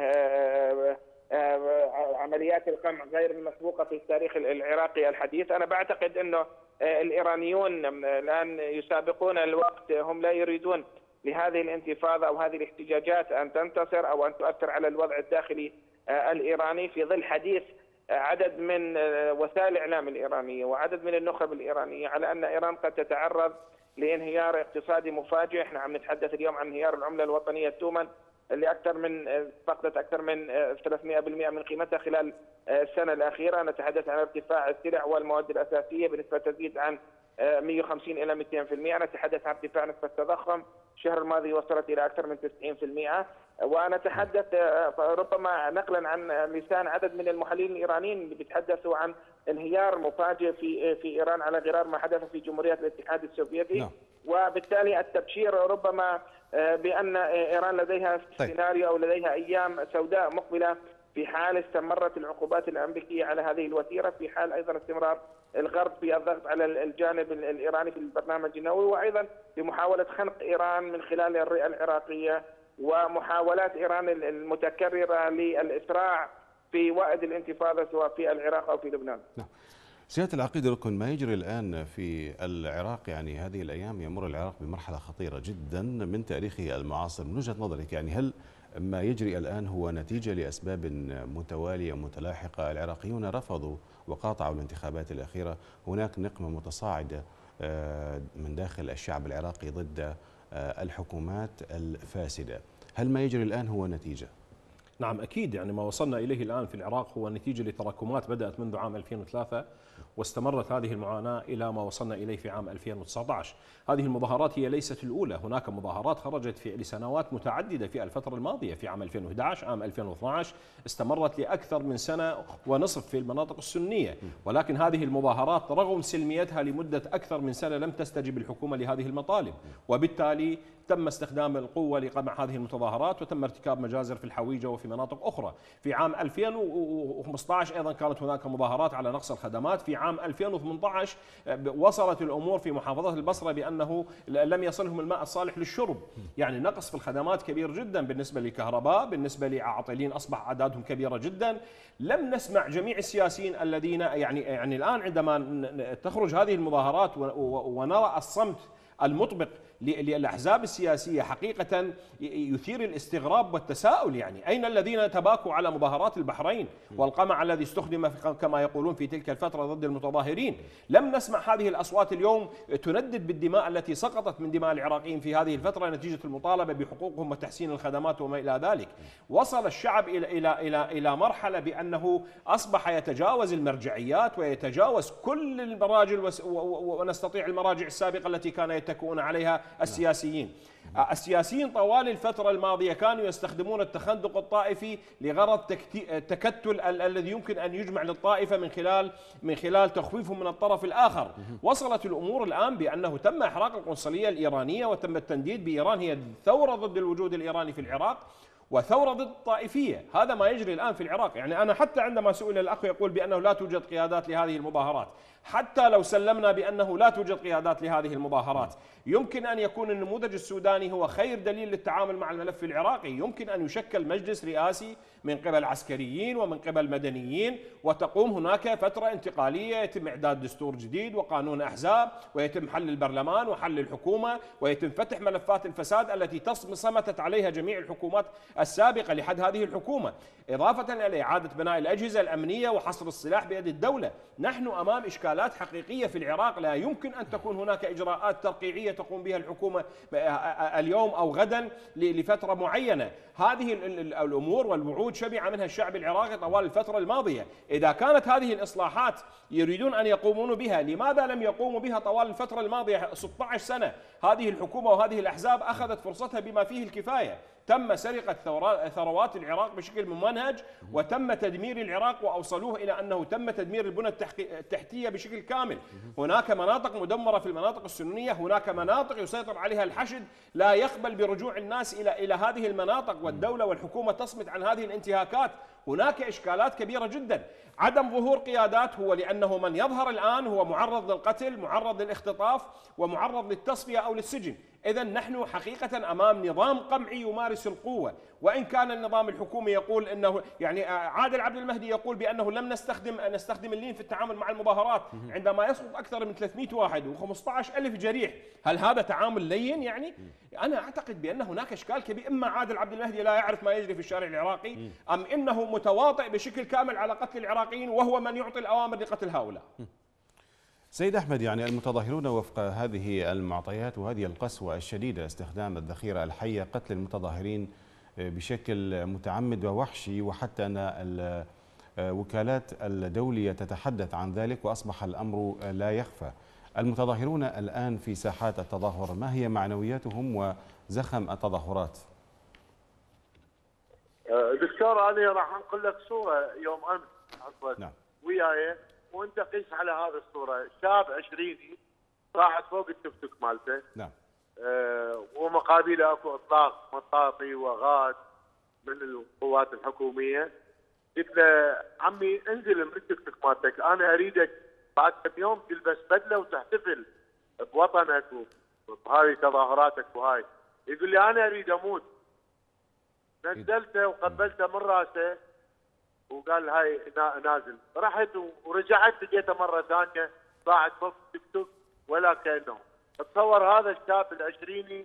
C: عمليات القمع غير المسبوقة في التاريخ العراقي الحديث. أنا بعتقد أنه الإيرانيون الآن يسابقون الوقت، هم لا يريدون لهذه الانتفاضة أو هذه الاحتجاجات أن تنتصر أو أن تؤثر على الوضع الداخلي الإيراني، في ظل حديث عدد من وسائل الإعلام الإيرانية وعدد من النخب الإيرانية على أن إيران قد تتعرض لانهيار اقتصادي مفاجئ. احنا عم نتحدث اليوم عن انهيار العملة الوطنية التومن اللي أكثر من فقدت أكثر من ثلاثمئة بالمئة من قيمتها خلال السنة الأخيرة. نتحدث عن ارتفاع السلع والمواد الأساسية بنسبة تزيد عن مئة وخمسين إلى مئتين بالمئة. نتحدث عن ارتفاع نسبة التضخم الشهر الماضي وصلت إلى أكثر من تسعين بالمئة. ونتحدث ربما نقلا عن لسان عدد من المحللين الإيرانيين اللي بيتحدثوا عن انهيار مفاجئ في في إيران على غرار ما حدث في جمهورية الاتحاد السوفيتي. نعم. وبالتالي التبشير ربما بأن إيران لديها سيناريو أو لديها أيام سوداء مقبلة في حال استمرت العقوبات الأمريكية على هذه الوتيرة، في حال أيضا استمرار الغرب في الضغط على الجانب الإيراني في البرنامج النووي، وأيضا بمحاولة خنق إيران من خلال الرئة العراقية ومحاولات إيران المتكررة للإسراع في وأد الانتفاضة سواء في العراق أو في لبنان.
A: نعم. سيادة العقيد ركن، ما يجري الآن في العراق يعني هذه الأيام يمر العراق بمرحلة خطيرة جدا من تاريخه المعاصر، من وجهة نظرك يعني هل ما يجري الآن هو نتيجة لأسباب متوالية متلاحقة؟ العراقيون رفضوا وقاطعوا الانتخابات الأخيرة، هناك نقمة متصاعدة من داخل الشعب العراقي ضد الحكومات الفاسدة، هل ما يجري الآن هو نتيجة؟
D: نعم أكيد، يعني ما وصلنا إليه الآن في العراق هو نتيجة لتراكمات بدأت منذ عام ألفين وثلاثة واستمرت هذه المعاناة إلى ما وصلنا إليه في عام ألفين وتسعة عشر. هذه المظاهرات هي ليست الأولى، هناك مظاهرات خرجت في لسنوات متعددة في الفترة الماضية، في عام ألفين وأحد عشر، عام ألفين واثني عشر، استمرت لأكثر من سنة ونصف في المناطق السنية، ولكن هذه المظاهرات رغم سلميتها لمدة أكثر من سنة لم تستجب الحكومة لهذه المطالب، وبالتالي تم استخدام القوة لقمع هذه المتظاهرات وتم ارتكاب مجازر في الحويجة وفي مناطق أخرى. في عام ألفين وخمسة عشر أيضا كانت هناك مظاهرات على نقص الخدمات. في عام ألفين وثمانية عشر وصلت الأمور في محافظة البصرة بأنه لم يصلهم الماء الصالح للشرب، يعني نقص في الخدمات كبير جدا بالنسبة للكهرباء، بالنسبة لعاطلين أصبح أعدادهم كبيرة جدا. لم نسمع جميع السياسيين الذين يعني يعني الآن عندما تخرج هذه المظاهرات ونرى الصمت المطبق للأحزاب السياسية حقيقة يثير الاستغراب والتساؤل، يعني أين الذين تباكوا على مظاهرات البحرين والقمع الذي استخدم كما يقولون في تلك الفترة ضد المتظاهرين؟ لم نسمع هذه الأصوات اليوم تندد بالدماء التي سقطت من دماء العراقيين في هذه الفترة نتيجة المطالبة بحقوقهم وتحسين الخدمات وما إلى ذلك. وصل الشعب إلى إلى إلى إلى مرحلة بأنه أصبح يتجاوز المرجعيات ويتجاوز كل المراجع، ونستطيع المراجع السابقة التي كان يتكئون عليها السياسيين. السياسيين طوال الفترة الماضية كانوا يستخدمون التخندق الطائفي لغرض تكتل الذي يمكن أن يجمع للطائفة من خلال من خلال تخويفهم من الطرف الآخر. وصلت الأمور الآن بأنه تم إحراق القنصلية الإيرانية وتم التنديد بإيران، هي ثورة ضد الوجود الإيراني في العراق وثورة ضد الطائفية. هذا ما يجري الآن في العراق. يعني أنا حتى عندما سئل الأخ يقول بأنه لا توجد قيادات لهذه المظاهرات، حتى لو سلمنا بأنه لا توجد قيادات لهذه المظاهرات، يمكن أن يكون النموذج السوداني هو خير دليل للتعامل مع الملف العراقي. يمكن أن يشكل مجلس رئاسي من قبل عسكريين ومن قبل مدنيين، وتقوم هناك فترة انتقالية، يتم إعداد دستور جديد وقانون أحزاب، ويتم حل البرلمان وحل الحكومة، ويتم فتح ملفات الفساد التي صمتت عليها جميع الحكومات السابقة لحد هذه الحكومة، إضافة إلى إعادة بناء الأجهزة الأمنية وحصر السلاح بيد الدولة. نحن أمام إشكالات حقيقية في العراق، لا يمكن أن تكون هناك إجراءات ترقيعية تقوم بها الحكومة اليوم أو غدا لفترة معينة. هذه الأمور والوعود شبع منها الشعب العراقي طوال الفترة الماضية. إذا كانت هذه الإصلاحات يريدون أن يقومون بها، لماذا لم يقوموا بها طوال الفترة الماضية؟ ستة عشر سنة هذه الحكومة وهذه الأحزاب أخذت فرصتها بما فيه الكفاية. تم سرقة ثروات العراق بشكل ممنهج، وتم تدمير العراق وأوصلوه إلى أنه تم تدمير البنى التحتية بشكل كامل. هناك مناطق مدمرة في المناطق السنية، هناك مناطق يسيطر عليها الحشد لا يقبل برجوع الناس إلى إلى هذه المناطق، والدولة والحكومة تصمت عن هذه الانتهاكات. هناك إشكالات كبيرة جدا. عدم ظهور قيادات هو لأنه من يظهر الآن هو معرض للقتل، معرض للاختطاف، ومعرض للتصفية أو للسجن. إذا نحن حقيقة أمام نظام قمعي يمارس القوة. وإن كان النظام الحكومي يقول أنه يعني عادل عبد المهدي يقول بأنه لم نستخدم نستخدم اللين في التعامل مع المظاهرات عندما يسقط أكثر من ثلاثمئة واحد وخمسة عشر ألف جريح، هل هذا تعامل لين؟ يعني أنا أعتقد بأن هناك إشكال كبير. إما عادل عبد المهدي لا يعرف ما يجري في الشارع العراقي، أم إنه متواطئ بشكل كامل على قتل العراقيين وهو من يعطي الأوامر لقتل هؤلاء.
A: سيد أحمد، يعني المتظاهرون وفق هذه المعطيات وهذه القسوة الشديدة، استخدام الذخيرة الحية، قتل المتظاهرين بشكل متعمد ووحشي، وحتى أن الوكالات الدولية تتحدث عن ذلك وأصبح الأمر لا يخفى. المتظاهرون الآن في ساحات التظاهر، ما هي معنوياتهم وزخم التظاهرات؟
E: دكتور أنا راح أنقل لك صورة يوم أمس حصلت
A: نعم.
E: وياي، وانت قيس على هذه الصوره، شاب عشريني صاعد فوق التوك توك مالته.
A: نعم.
E: آه ومقابله اكو اطلاق مطاطي وغاز من القوات الحكوميه. قلت له عمي انزل من التوك توك مالتك، انا اريدك بعد كم يوم تلبس بدله وتحتفل بوطنك وبهذه تظاهراتك وهاي. يقول لي انا اريد اموت. نزلته وقبلته من راسه وقال هاي نازل. رحت ورجعت لقيته مره ثانيه قاعد فوق تيك توك ولا كانه. تصور هذا الشاب العشريني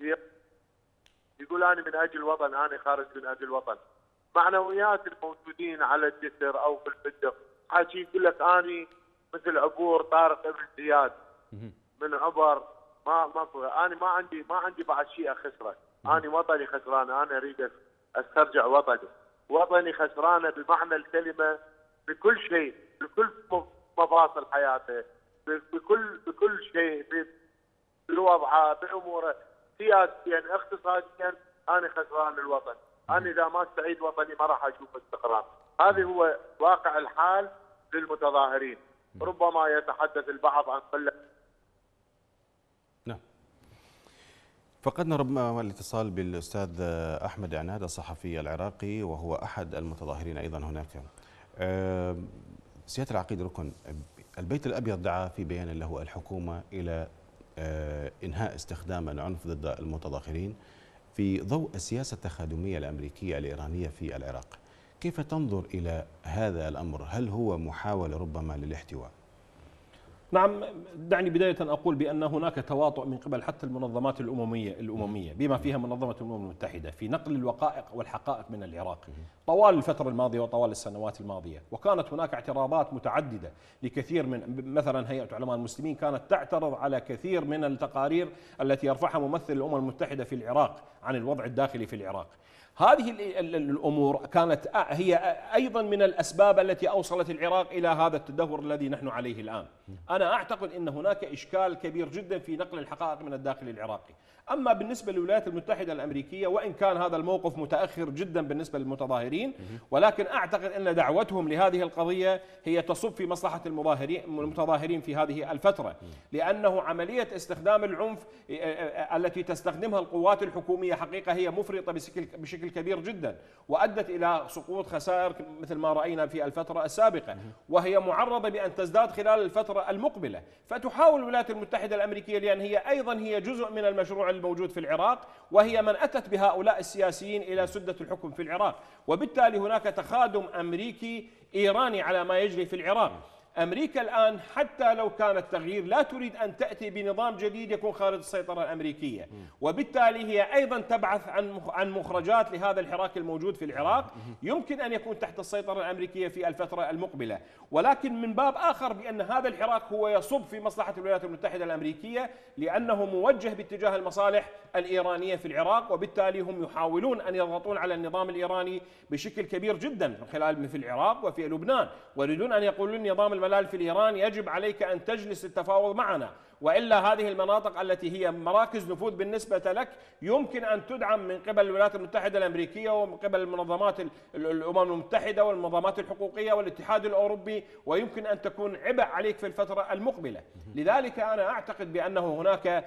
E: يقول انا من اجل الوطن، انا خارج من اجل الوطن. معنويات الموجودين على الجسر او في الفندق حاكي يقول لك اني مثل عبور طارق ابن زياد من عبر ما ماكو، انا ما عندي ما عندي بعد شيء اخسره، انا وطني خسران، انا اريد استرجع وطني، وطني خسرانه بمعنى الكلمه بكل شيء، بكل مفاصل حياته، بكل بكل شيء، بوضعه، باموره، سياسيا، اقتصاديا، انا خسران الوطن، انا اذا ما استعيد وطني ما راح اشوف استقرار. هذا هو واقع الحال للمتظاهرين. ربما يتحدث البعض عن قله.
A: نعم. فقدنا ربما الاتصال بالاستاذ احمد عناد الصحفي العراقي وهو احد المتظاهرين ايضا هناك. سياده العقيد ركن، البيت الابيض دعا في بيان له الحكومه الى انهاء استخدام العنف ضد المتظاهرين في ضوء السياسه التخادميه الامريكيه الايرانيه في العراق. كيف تنظر الى هذا الامر؟ هل هو محاوله ربما للاحتواء؟
D: نعم، دعني بداية أقول بأن هناك تواطؤ من قبل حتى المنظمات الأممية الأممية بما فيها منظمة الأمم المتحدة في نقل الوقائق والحقائق من العراق طوال الفترة الماضية وطوال السنوات الماضية، وكانت هناك اعتراضات متعددة لكثير من، مثلا هيئة علماء المسلمين كانت تعترض على كثير من التقارير التي يرفعها ممثل الأمم المتحدة في العراق عن الوضع الداخلي في العراق. هذه الأمور كانت هي أيضا من الأسباب التي أوصلت العراق إلى هذا التدهور الذي نحن عليه الآن. أنا أعتقد أن هناك إشكال كبير جدا في نقل الحقائق من الداخل العراقي. أما بالنسبة للولايات المتحدة الأمريكية، وإن كان هذا الموقف متأخر جدا بالنسبة للمتظاهرين، ولكن أعتقد أن دعوتهم لهذه القضية هي تصب في مصلحة المتظاهرين في هذه الفترة، لأنه عملية استخدام العنف التي تستخدمها القوات الحكومية حقيقة هي مفرطة بشكل كبير جدا، وأدت إلى سقوط خسائر مثل ما رأينا في الفترة السابقة، وهي معرضة بأن تزداد خلال الفترة المقبلة. فتحاول الولايات المتحدة الأمريكية، لأن هي أيضا هي جزء من المشروع الموجود في العراق، وهي من أتت بهؤلاء السياسيين إلى سدة الحكم في العراق، وبالتالي هناك تخادم أمريكي إيراني على ما يجري في العراق. أمريكا الآن حتى لو كان التغيير لا تريد أن تأتي بنظام جديد يكون خارج السيطرة الأمريكية، وبالتالي هي أيضا تبحث عن عن مخرجات لهذا الحراك الموجود في العراق يمكن أن يكون تحت السيطرة الأمريكية في الفترة المقبلة. ولكن من باب آخر بأن هذا الحراك هو يصب في مصلحة الولايات المتحدة الأمريكية، لأنه موجه باتجاه المصالح الإيرانية في العراق، وبالتالي هم يحاولون أن يضغطون على النظام الإيراني بشكل كبير جدا من خلال في العراق وفي لبنان، ويريدون أن يقولون النظام الملال في الإيران يجب عليك أن تجلس التفاوض معنا، وإلا هذه المناطق التي هي مراكز نفوذ بالنسبة لك يمكن أن تدعم من قبل الولايات المتحدة الأمريكية ومن قبل المنظمات الأمم المتحدة والمنظمات الحقوقية والاتحاد الأوروبي، ويمكن أن تكون عبء عليك في الفترة المقبلة. لذلك أنا أعتقد بأنه هناك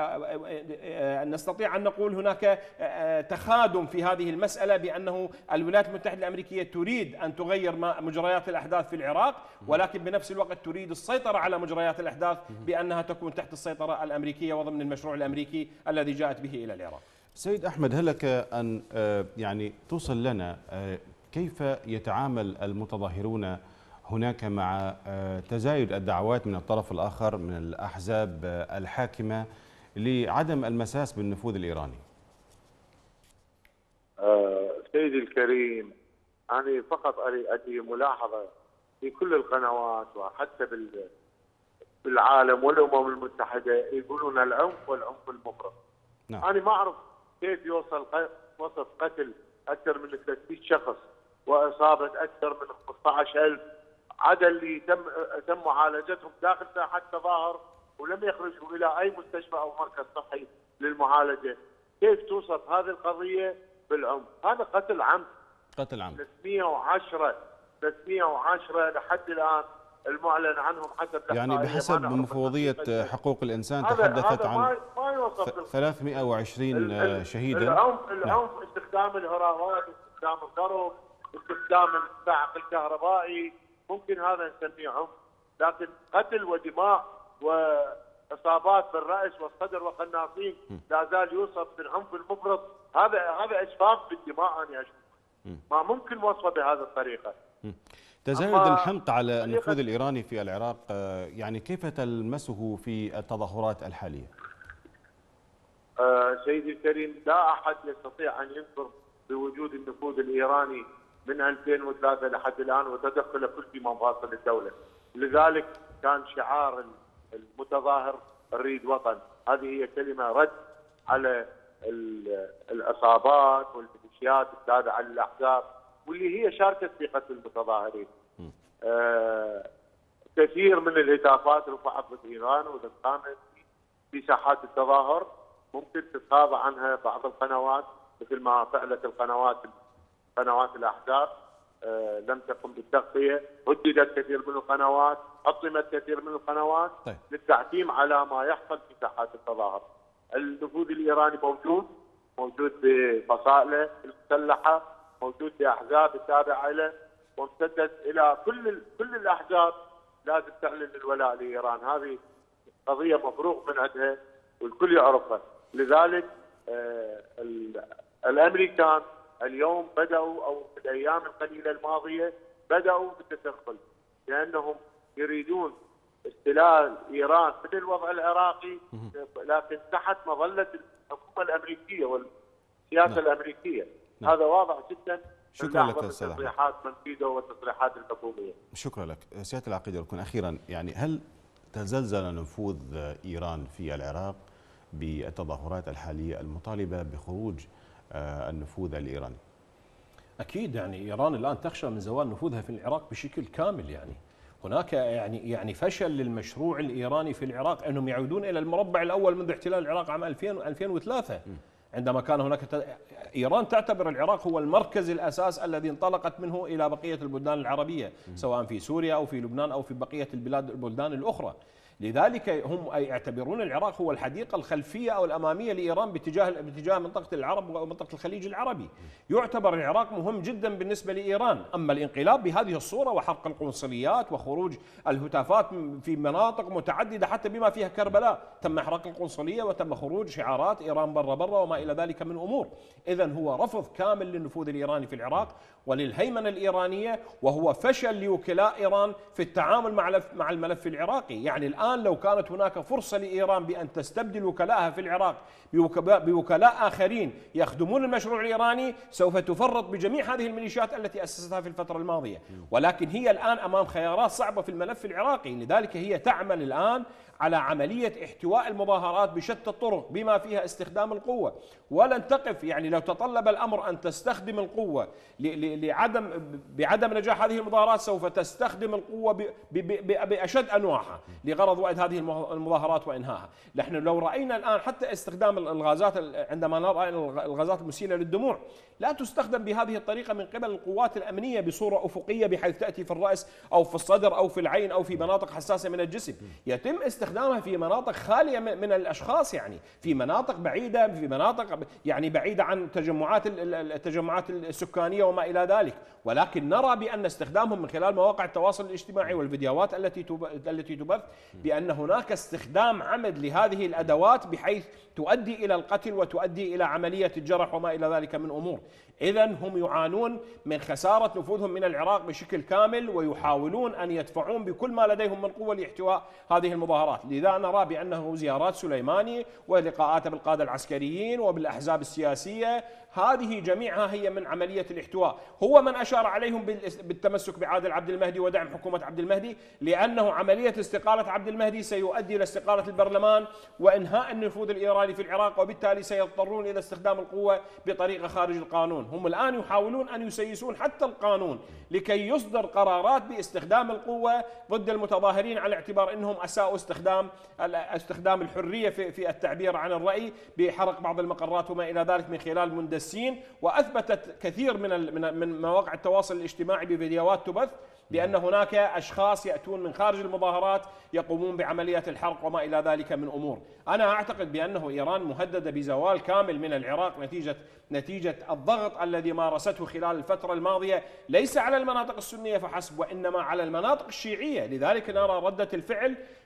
D: نستطيع أن نقول هناك تخادم في هذه المسألة، بأنه الولايات المتحدة الأمريكية تريد أن تغير مجريات الأحداث في العراق، ولكن بنفس الوقت تريد السيطرة على مجريات الأحداث بأنها تكون تحت السيطرة الأمريكية وضمن المشروع الأمريكي الذي جاءت به إلى العراق.
A: سيد أحمد، هل لك أن يعني توصل لنا كيف يتعامل المتظاهرون هناك مع تزايد الدعوات من الطرف الآخر من الأحزاب الحاكمة لعدم المساس بالنفوذ الإيراني؟
E: أه سيدي الكريم، أنا فقط أدي ملاحظة في كل القنوات وحتى بال بالعالم والأمم المتحدة يقولون العنف والعنف المفرط. نعم. أنا ما أعرف كيف يوصل وصف قتل أكثر من ثلاثمئة شخص وإصابة أكثر من خمسة عشر ألف عدد اللي تم تم معالجتهم داخل ساحات تظاهر ولم يخرجوا إلى أي مستشفى أو مركز صحي للمعالجة. كيف توصف هذه القضية بالعنف؟ هذا قتل عمد.
A: قتل عمد.
E: ثلاثمئة وعشرة ثلاثمئة وعشرة لحد الآن المعلن عنهم حسب
A: يعني بحسب مفوضية حقوق الإنسان تحدثت عن ثلاثمئة وعشرين شهيدا.
E: العنف العنف استخدام الهراوات، استخدام الضرب، استخدام الصاعق الكهربائي، ممكن هذا نسميه عنف، لكن قتل ودماء واصابات بالراس والصدر وقناصين لا زال يوصف بالعنف المفرط. هذا هذا اسفاف بالدماء. انا اشوف ما ممكن وصفه بهذه الطريقه.
A: تزايد الحمق على النفوذ الإيراني في العراق، يعني كيف تلمسه في التظاهرات الحالية؟
E: آه سيدي الكريم، لا أحد يستطيع أن ينكر بوجود النفوذ الإيراني من ألفين وثلاثة لحد الآن وتدخل كل في مفاصل الدولة. لذلك كان شعار المتظاهر نريد وطن. هذه هي كلمة رد على العصابات والميليشيات التابعة للأحزاب واللي هي شاركت في قتل المتظاهرين. آه كثير من الهتافات رفعت ضد إيران وضد قامت في ساحات التظاهر، ممكن تتغاضى عنها بعض القنوات مثل ما فعلت القنوات قنوات الأحزاب. آه لم تقم بالتغطية، هددت كثير من القنوات، حطمت كثير من القنوات طيب. للتعتيم على ما يحصل في ساحات التظاهر. النفوذ الإيراني موجود، موجود بفصائله المسلحة، موجود بأحزاب التابعة له، وامتدت إلى كل كل الأحزاب لازم تعلن الولاء لإيران. هذه قضية مفروغ من عندها والكل يعرفها. لذلك آه الأمريكان اليوم بدأوا أو في الأيام القليلة الماضية بدأوا بالتدخل، لأنهم يريدون استلال إيران من الوضع العراقي لكن تحت مظلة الحكومة الأمريكية والسياسة الأمريكية. نعم. هذا واضح جدا.
A: شكرا لك استاذ احمد.
E: تصريحات منفيدو والتصريحات الحكوميه.
A: شكرا لك سياده العقيد. يكون اخيرا، يعني هل تزلزل نفوذ ايران في العراق بالتظاهرات الحاليه المطالبه بخروج النفوذ الايراني؟
D: اكيد، يعني ايران الان تخشى من زوال نفوذها في العراق بشكل كامل. يعني هناك يعني يعني فشل للمشروع الايراني في العراق انهم يعودون الى المربع الاول منذ احتلال العراق عام ألفين وثلاثة. م. عندما كان هناك ت... إيران تعتبر العراق هو المركز الأساس الذي انطلقت منه إلى بقية البلدان العربية، سواء في سوريا أو في لبنان أو في بقية البلاد البلدان الأخرى. لذلك هم يعتبرون العراق هو الحديقة الخلفية أو الأمامية لإيران باتجاه باتجاه منطقة العرب ومنطقة الخليج العربي. يعتبر العراق مهم جدا بالنسبة لإيران. أما الانقلاب بهذه الصورة وحرق القنصليات وخروج الهتافات في مناطق متعددة حتى بما فيها كربلاء، تم إحراق القنصلية وتم خروج شعارات إيران برا برا وما إلى ذلك من أمور. إذن هو رفض كامل للنفوذ الإيراني في العراق وللهيمنة الإيرانية، وهو فشل لوكلاء إيران في التعامل مع مع الملف العراقي. يعني الآن لو كانت هناك فرصة لإيران بأن تستبدل وكلائها في العراق بوكلاء آخرين يخدمون المشروع الإيراني، سوف تفرط بجميع هذه الميليشيات التي أسستها في الفترة الماضية. ولكن هي الآن أمام خيارات صعبة في الملف العراقي، لذلك هي تعمل الآن على عملية احتواء المظاهرات بشتى الطرق بما فيها استخدام القوة، ولن تقف. يعني لو تطلب الأمر أن تستخدم القوة لعدم بعدم نجاح هذه المظاهرات سوف تستخدم القوة بأشد أنواعها لغرض وعد هذه المظاهرات وإنهائها. نحن لو رأينا الآن حتى استخدام الغازات، عندما نرى الغازات المسيلة للدموع لا تستخدم بهذه الطريقة من قبل القوات الأمنية بصورة أفقية بحيث تأتي في الرأس أو في الصدر أو في العين أو في مناطق حساسة من الجسم. يتم استخدامها في مناطق خالية من الأشخاص، يعني في مناطق بعيدة، في مناطق يعني بعيدة عن تجمعات التجمعات السكانية وما إلى ذلك. ولكن نرى بأن استخدامهم من خلال مواقع التواصل الاجتماعي والفيديوهات التي التي تبث بأن هناك استخدام عمد لهذه الأدوات بحيث تؤدي إلى القتل وتؤدي إلى عملية الجرح وما إلى ذلك من أمور. إذن هم يعانون من خسارة نفوذهم من العراق بشكل كامل، ويحاولون أن يدفعون بكل ما لديهم من قوة لاحتواء هذه المظاهرات. لذا نرى بأنه زيارات سليماني ولقاءات بالقادة العسكريين وبالأحزاب السياسية هذه جميعها هي من عملية الاحتواء. هو من أشار عليهم بالتمسك بعادل عبد المهدي ودعم حكومة عبد المهدي، لأنه عملية استقالة عبد المهدي سيؤدي إلى استقالة البرلمان وإنهاء النفوذ الإيراني في العراق، وبالتالي سيضطرون إلى استخدام القوة بطريقة خارج القانون. هم الآن يحاولون أن يسيسون حتى القانون لكي يصدر قرارات باستخدام القوة ضد المتظاهرين على اعتبار أنهم أساءوا استخدام استخدام الحرية في في التعبير عن الرأي بحرق بعض المقرات وما إلى ذلك من خلال مندسين. وأثبتت كثير من من مواقع التواصل الاجتماعي بفيديوهات تبث بأن هناك أشخاص يأتون من خارج المظاهرات يقومون بعملية الحرق وما إلى ذلك من أمور. أنا أعتقد بأنه إيران مهددة بزوال كامل من العراق نتيجة نتيجة الضغط الذي مارسته خلال الفترة الماضية، ليس على المناطق السنية فحسب وإنما على المناطق الشيعية. لذلك نرى ردة الفعل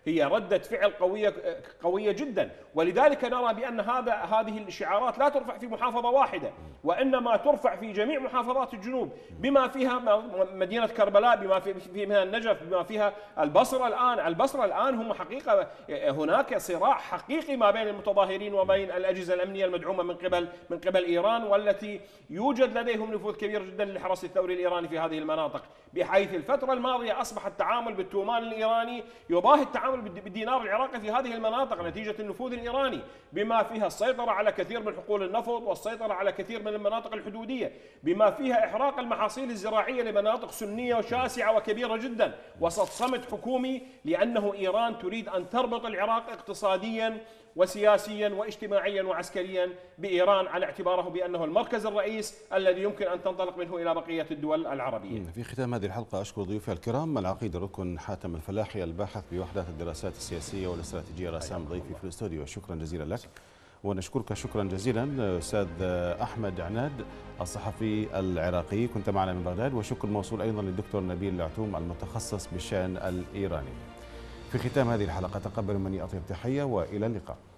D: هي ردة فعل قوية قوية جدا. ولذلك نرى بأن هذا هذه الشعارات لا ترفع في محافظة واحدة، وإنما ترفع في جميع محافظات الجنوب، بما فيها مدينة كربلاء، بما فيها النجف، بما فيها البصرة. الآن البصرة الآن هم حقيقة هناك صراع حقيقي ما بين المتظاهرين وبين الأجهزة الأمنية المدعومة من قبل من قبل إيران، والتي يوجد لديهم نفوذ كبير جدا للحرس الثوري الإيراني في هذه المناطق، بحيث الفترة الماضية أصبح التعامل بالتومان الإيراني يضاهي التعامل بالدينار العراقي في هذه المناطق نتيجة النفوذ الإيراني، بما فيها السيطرة على كثير من حقول النفط والسيطرة على كثير من المناطق الحدودية، بما فيها إحراق المحاصيل الزراعية لمناطق سنية وشاسعة وكبيرة جدا وسط صمت حكومي، لأنه إيران تريد أن تربط العراق اقتصاديا وسياسيا واجتماعيا وعسكريا بإيران، على اعتباره بأنه المركز الرئيس الذي يمكن أن تنطلق منه إلى بقية الدول العربية.
A: في ختام هذه الحلقة أشكر ضيوفي الكرام العقيد الركن حاتم الفلاحي الباحث بوحدات الدراسات السياسية والاستراتيجية رسام ضيفي في الاستوديو، شكرا جزيلا لك. ونشكرك شكرا جزيلا أستاذ أحمد عناد الصحفي العراقي، كنت معنا من بغداد. وشكر موصول أيضا للدكتور نبيل العتوم المتخصص بالشأن الإيراني. في ختام هذه الحلقة تقبلوا مني أطيب تحية وإلى اللقاء.